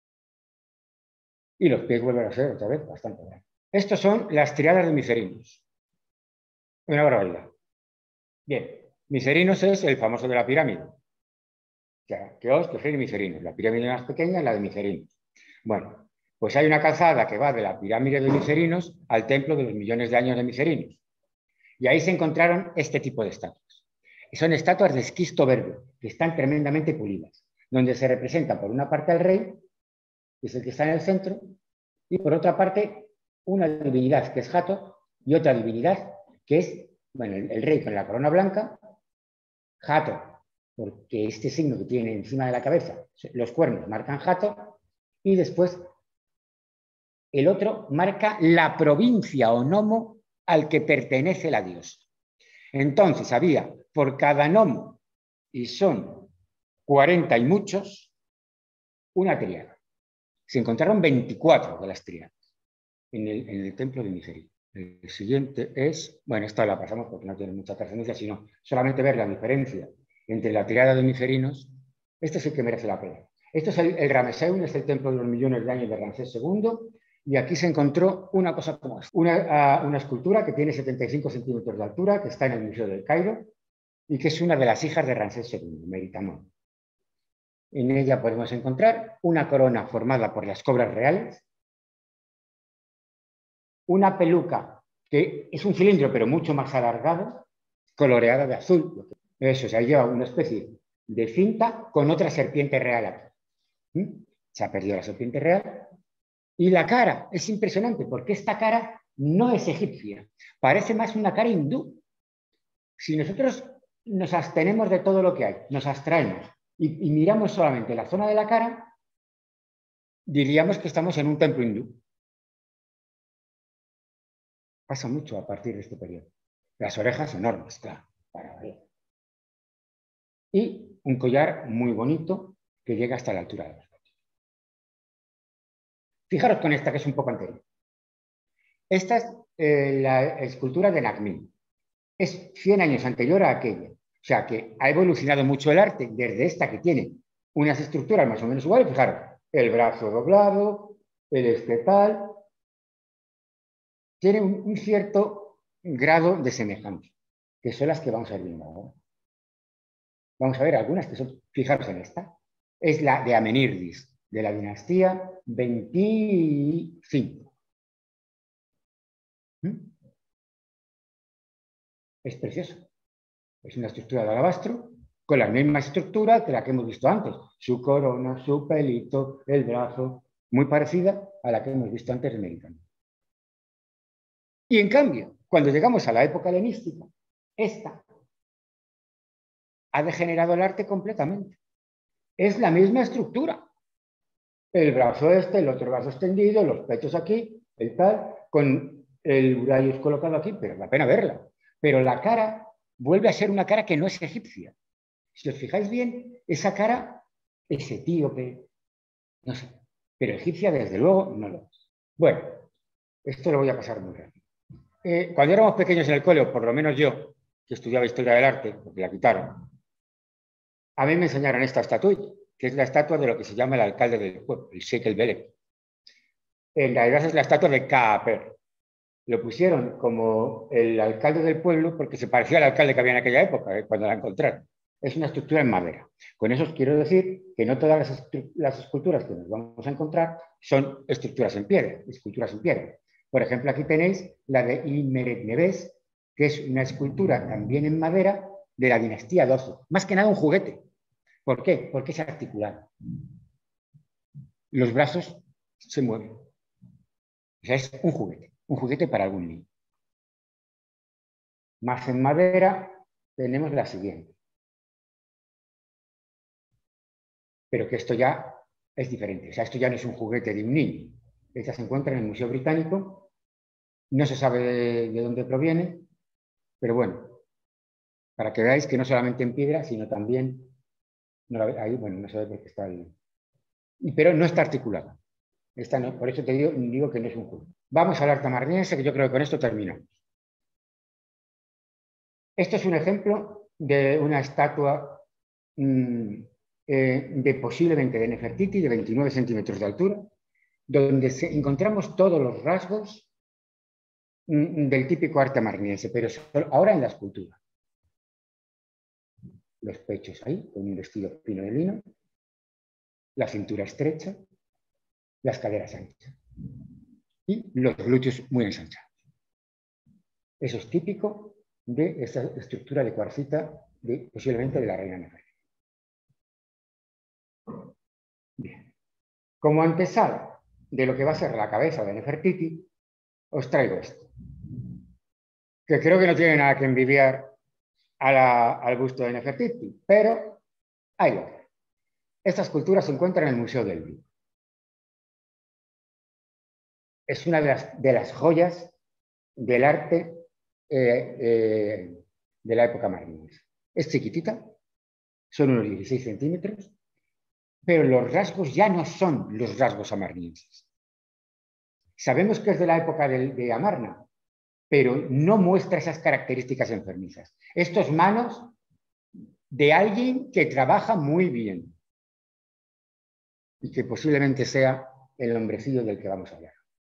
y los pies vuelven a ser otra vez bastante grandes. Estos son las triadas de Miserinos. Una barbaridad. Bien, Miserinos es el famoso de la pirámide. O sea, Keops, Kefren y Miserinos. La pirámide más pequeña es la de Miserinos. Bueno, pues hay una calzada que va de la pirámide de Miserinos al templo de los millones de años de Miserinos. Y ahí se encontraron este tipo de estatuas. Son estatuas de esquisto verde, que están tremendamente pulidas, donde se representa por una parte al rey, que es el que está en el centro, y por otra parte una divinidad que es Hathor y otra divinidad que es, bueno, el, el rey con la corona blanca, Hathor, porque este signo que tiene encima de la cabeza, los cuernos marcan Hathor, y después el otro marca la provincia o nomo al que pertenece la diosa. Entonces había por cada nomo, y son cuarenta y muchos, una triada. Se encontraron veinticuatro de las triadas en el, en el templo de Miserinos. El siguiente es, bueno, esta la pasamos porque no tiene mucha trascendencia, sino solamente ver la diferencia entre la triada de Miserinos. Este es el que merece la pena. Esto es el, el Rameseum, es el templo de los millones de años de Ramsés segundo, y aquí se encontró una cosa como esta. Una, uh, una escultura que tiene setenta y cinco centímetros de altura, que está en el Museo del Cairo, y que es una de las hijas de Ramsés segundo, Meritamón. En ella podemos encontrar una corona formada por las cobras reales, una peluca que es un cilindro pero mucho más alargado, coloreada de azul. Eso, o sea, lleva una especie de cinta con otra serpiente real aquí. ¿Mm? Se ha perdido la serpiente real. Y la cara es impresionante porque esta cara no es egipcia, parece más una cara hindú. Si nosotros nos abstenemos de todo lo que hay, nos abstraemos y, y miramos solamente la zona de la cara, diríamos que estamos en un templo hindú. Pasa mucho a partir de este periodo. Las orejas enormes, claro, para ver. Y un collar muy bonito que llega hasta la altura de los codos. Fijaros con esta que es un poco anterior. Esta es eh, la escultura de Nagmin. Es cien años anterior a aquella. O sea que ha evolucionado mucho el arte desde esta que tiene unas estructuras más o menos iguales. Fijaros, el brazo doblado, el estetal. Tiene un, un cierto grado de semejanza, que son las que vamos a ir viendo ahora. Vamos a ver algunas que son, fijaros en esta, es la de Amenírdis, de la dinastía veinticinco. ¿Mm? Es precioso. Es una estructura de alabastro con la misma estructura que la que hemos visto antes. Su corona, su pelito, el brazo, muy parecida a la que hemos visto antes de Meritamón. Y en cambio, cuando llegamos a la época helenística, esta ha degenerado el arte completamente. Es la misma estructura. El brazo este, el otro brazo extendido, los pechos aquí, el tal, con el Urayos colocado aquí, pero da pena verla. Pero la cara vuelve a ser una cara que no es egipcia. Si os fijáis bien, esa cara es etíope, no sé, pero egipcia desde luego no lo es. Bueno, esto lo voy a pasar muy rápido. Eh, cuando éramos pequeños en el cole, por lo menos yo, que estudiaba Historia del Arte, porque la quitaron, a mí me enseñaron esta estatua, que es la estatua de lo que se llama el alcalde del pueblo, el Sheikh el Belek. En realidad es la estatua de Kaaper. Lo pusieron como el alcalde del pueblo porque se parecía al alcalde que había en aquella época, eh, cuando la encontraron. Es una estructura en madera. Con eso os quiero decir que no todas las, las esculturas que nos vamos a encontrar son estructuras en piedra, esculturas en piedra. Por ejemplo, aquí tenéis la de Imeret Neves, que es una escultura también en madera de la dinastía doce. Más que nada un juguete. ¿Por qué? Porque es articulado. Los brazos se mueven. O sea, es un juguete. Un juguete para algún niño. Más en madera tenemos la siguiente. Pero que esto ya es diferente. O sea, esto ya no es un juguete de un niño. Esta se encuentra en el Museo Británico. No se sabe de, de dónde proviene. Pero bueno, para que veáis que no solamente en piedra, sino también... No la, ahí, bueno, no se ve porque está ahí. Pero no está articulada. Esta no, por eso te digo, digo que no es un juego. Vamos al arte amarniense, que yo creo que con esto terminamos. Esto es un ejemplo de una estatua mmm, eh, de posiblemente de Nefertiti, de veintinueve centímetros de altura, donde se, encontramos todos los rasgos mmm, del típico arte amarniense, pero solo, ahora en la escultura. Los pechos ahí, con un vestido fino de lino, la cintura estrecha, las caderas anchas y los glúteos muy ensanchados. Eso es típico de esta estructura de cuarcita, de, posiblemente de la reina Nefertiti. Bien. Como antesala de lo que va a ser la cabeza de Nefertiti, os traigo esto, que creo que no tiene nada que envidiar a la, al busto de Nefertiti, pero ahí lo que. Esta escultura se encuentra en el Museo del Louvre. Es una de las, de las joyas del arte eh, eh, de la época amarniense. Es chiquitita, son unos dieciséis centímetros, pero los rasgos ya no son los rasgos amarnienses. Sabemos que es de la época de, de Amarna, pero no muestra esas características enfermizas. Estos manos de alguien que trabaja muy bien y que posiblemente sea el hombrecillo del que vamos a hablar.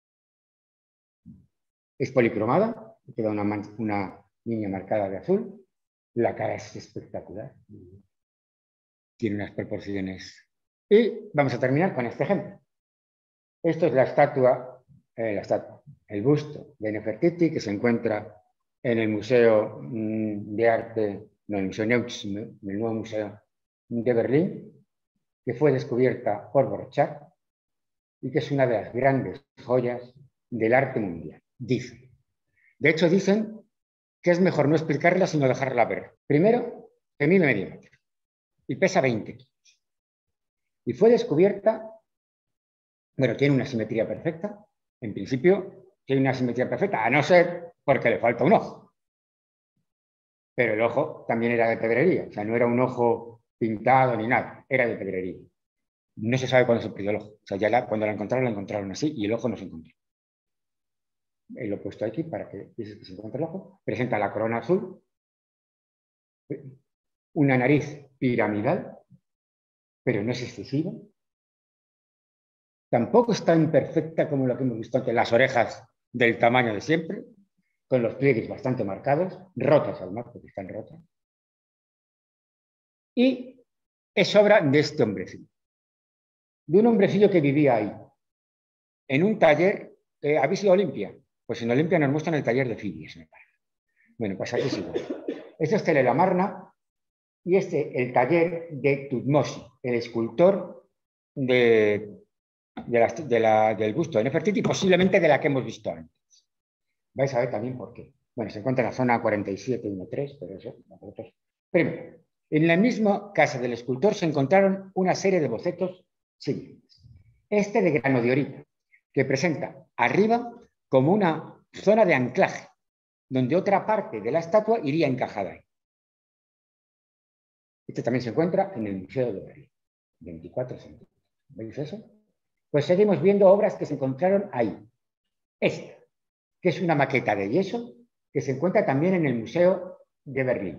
Es policromada, queda una, una línea marcada de azul, la cara es espectacular, tiene unas proporciones. Y vamos a terminar con este ejemplo. Esto es la estatua, eh, la estatua, el busto de Nefertiti, que se encuentra en el Museo mmm, de Arte, no, el Museo Neutz, en el nuevo museo de Berlín, que fue descubierta por Borchardt y que es una de las grandes joyas del arte mundial, dicen. De hecho, dicen que es mejor no explicarla sino dejarla ver. Primero, que mide medio metro y pesa veinte kilos. Y fue descubierta, bueno, tiene una simetría perfecta. En principio, tiene una simetría perfecta, a no ser porque le falta un ojo. Pero el ojo también era de pedrería, o sea, no era un ojo pintado ni nada, era de pedrería. No se sabe cuándo se perdió el ojo. O sea, ya la, cuando la encontraron, la encontraron así y el ojo no se encontró. Eh, lo he puesto aquí para que veáis que se encuentre el ojo. Presenta la corona azul, una nariz piramidal, pero no es excesiva. Tampoco es tan perfecta como lo que hemos visto antes, las orejas del tamaño de siempre, con los pliegues bastante marcados, rotas además, porque están rotas. Y es obra de este hombrecillo, de un hombrecillo que vivía ahí, en un taller. Eh, ¿Habéis ido a Olimpia? Pues en Olimpia nos muestran el taller de Fidias, me parece. Bueno, pues aquí sí. Este es Telelamarna y este el taller de Tutmosis, el escultor de, de la, de la, del busto de Nefertiti, posiblemente de la que hemos visto antes. Vais a ver también por qué. Bueno, se encuentra en la zona cuarenta y siete trece, pero eso... Primero, en la misma casa del escultor se encontraron una serie de bocetos similares. Este de grano de orita, que presenta arriba como una zona de anclaje, donde otra parte de la estatua iría encajada ahí. Este también se encuentra en el Museo de Berlín, veinticuatro centímetros. ¿Veis eso? Pues seguimos viendo obras que se encontraron ahí. Esta, que es una maqueta de yeso, que se encuentra también en el Museo de Berlín.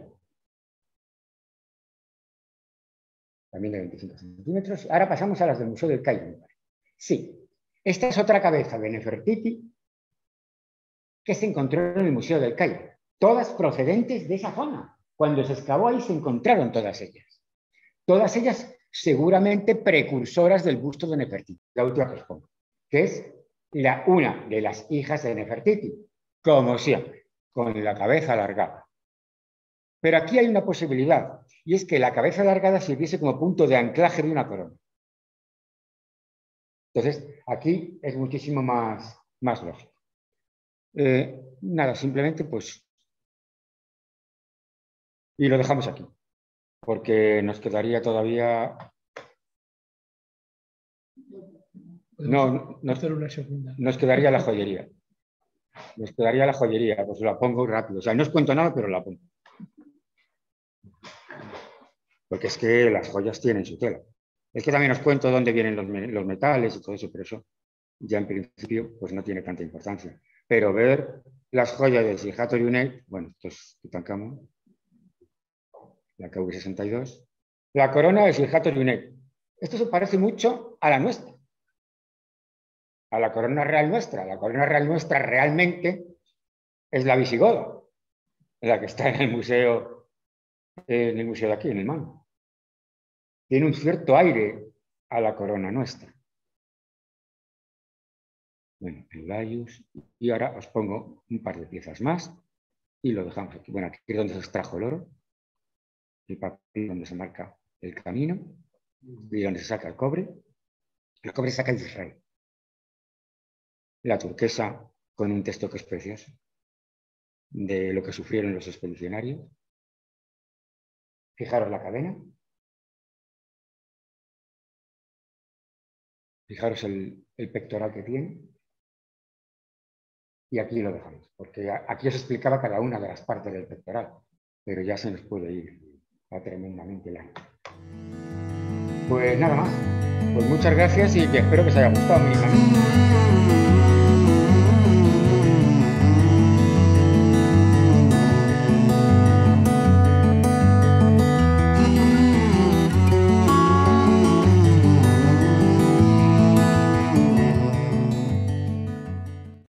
También de veinticinco centímetros. Ahora pasamos a las del Museo del Cairo. Sí, esta es otra cabeza de Nefertiti que se encontró en el Museo del Cairo. Todas procedentes de esa zona. Cuando se excavó ahí se encontraron todas ellas. Todas ellas seguramente precursoras del busto de Nefertiti. La última que os pongo, que es la, una de las hijas de Nefertiti, como siempre, con la cabeza alargada. Pero aquí hay una posibilidad, y es que la cabeza alargada sirviese como punto de anclaje de una corona. Entonces, aquí es muchísimo más, más lógico. Eh, nada, simplemente pues... Y lo dejamos aquí, porque nos quedaría todavía... No, nos, nos quedaría la joyería. Nos quedaría la joyería, pues la pongo rápido. O sea, no os cuento nada, pero la pongo. Porque es que las joyas tienen su tela. Es que también os cuento dónde vienen los, los metales y todo eso, pero eso ya en principio pues no tiene tanta importancia. Pero ver las joyas del Sijato Yunet, bueno, esto es Tutankamón, la K V sesenta y dos, la corona del Sijato Yunet. Esto se parece mucho a la nuestra, a la corona real nuestra. La corona real nuestra realmente es la visigoda, la que está en el museo, en el museo de aquí, en el Mango. Tiene un cierto aire a la corona nuestra. Bueno, el Laius. Y ahora os pongo un par de piezas más y lo dejamos aquí. Bueno, aquí es donde se extrajo el oro, el papel donde se marca el camino y donde se saca el cobre. El cobre se saca de Israel. La turquesa con un texto que es precioso de lo que sufrieron los expedicionarios. Fijaros la cadena. Fijaros el, el pectoral que tiene. Y aquí lo dejamos, porque aquí os explicaba cada una de las partes del pectoral, pero ya se nos puede ir a tremendamente largo. Pues nada más. Pues muchas gracias y que espero que os haya gustado mínimamente.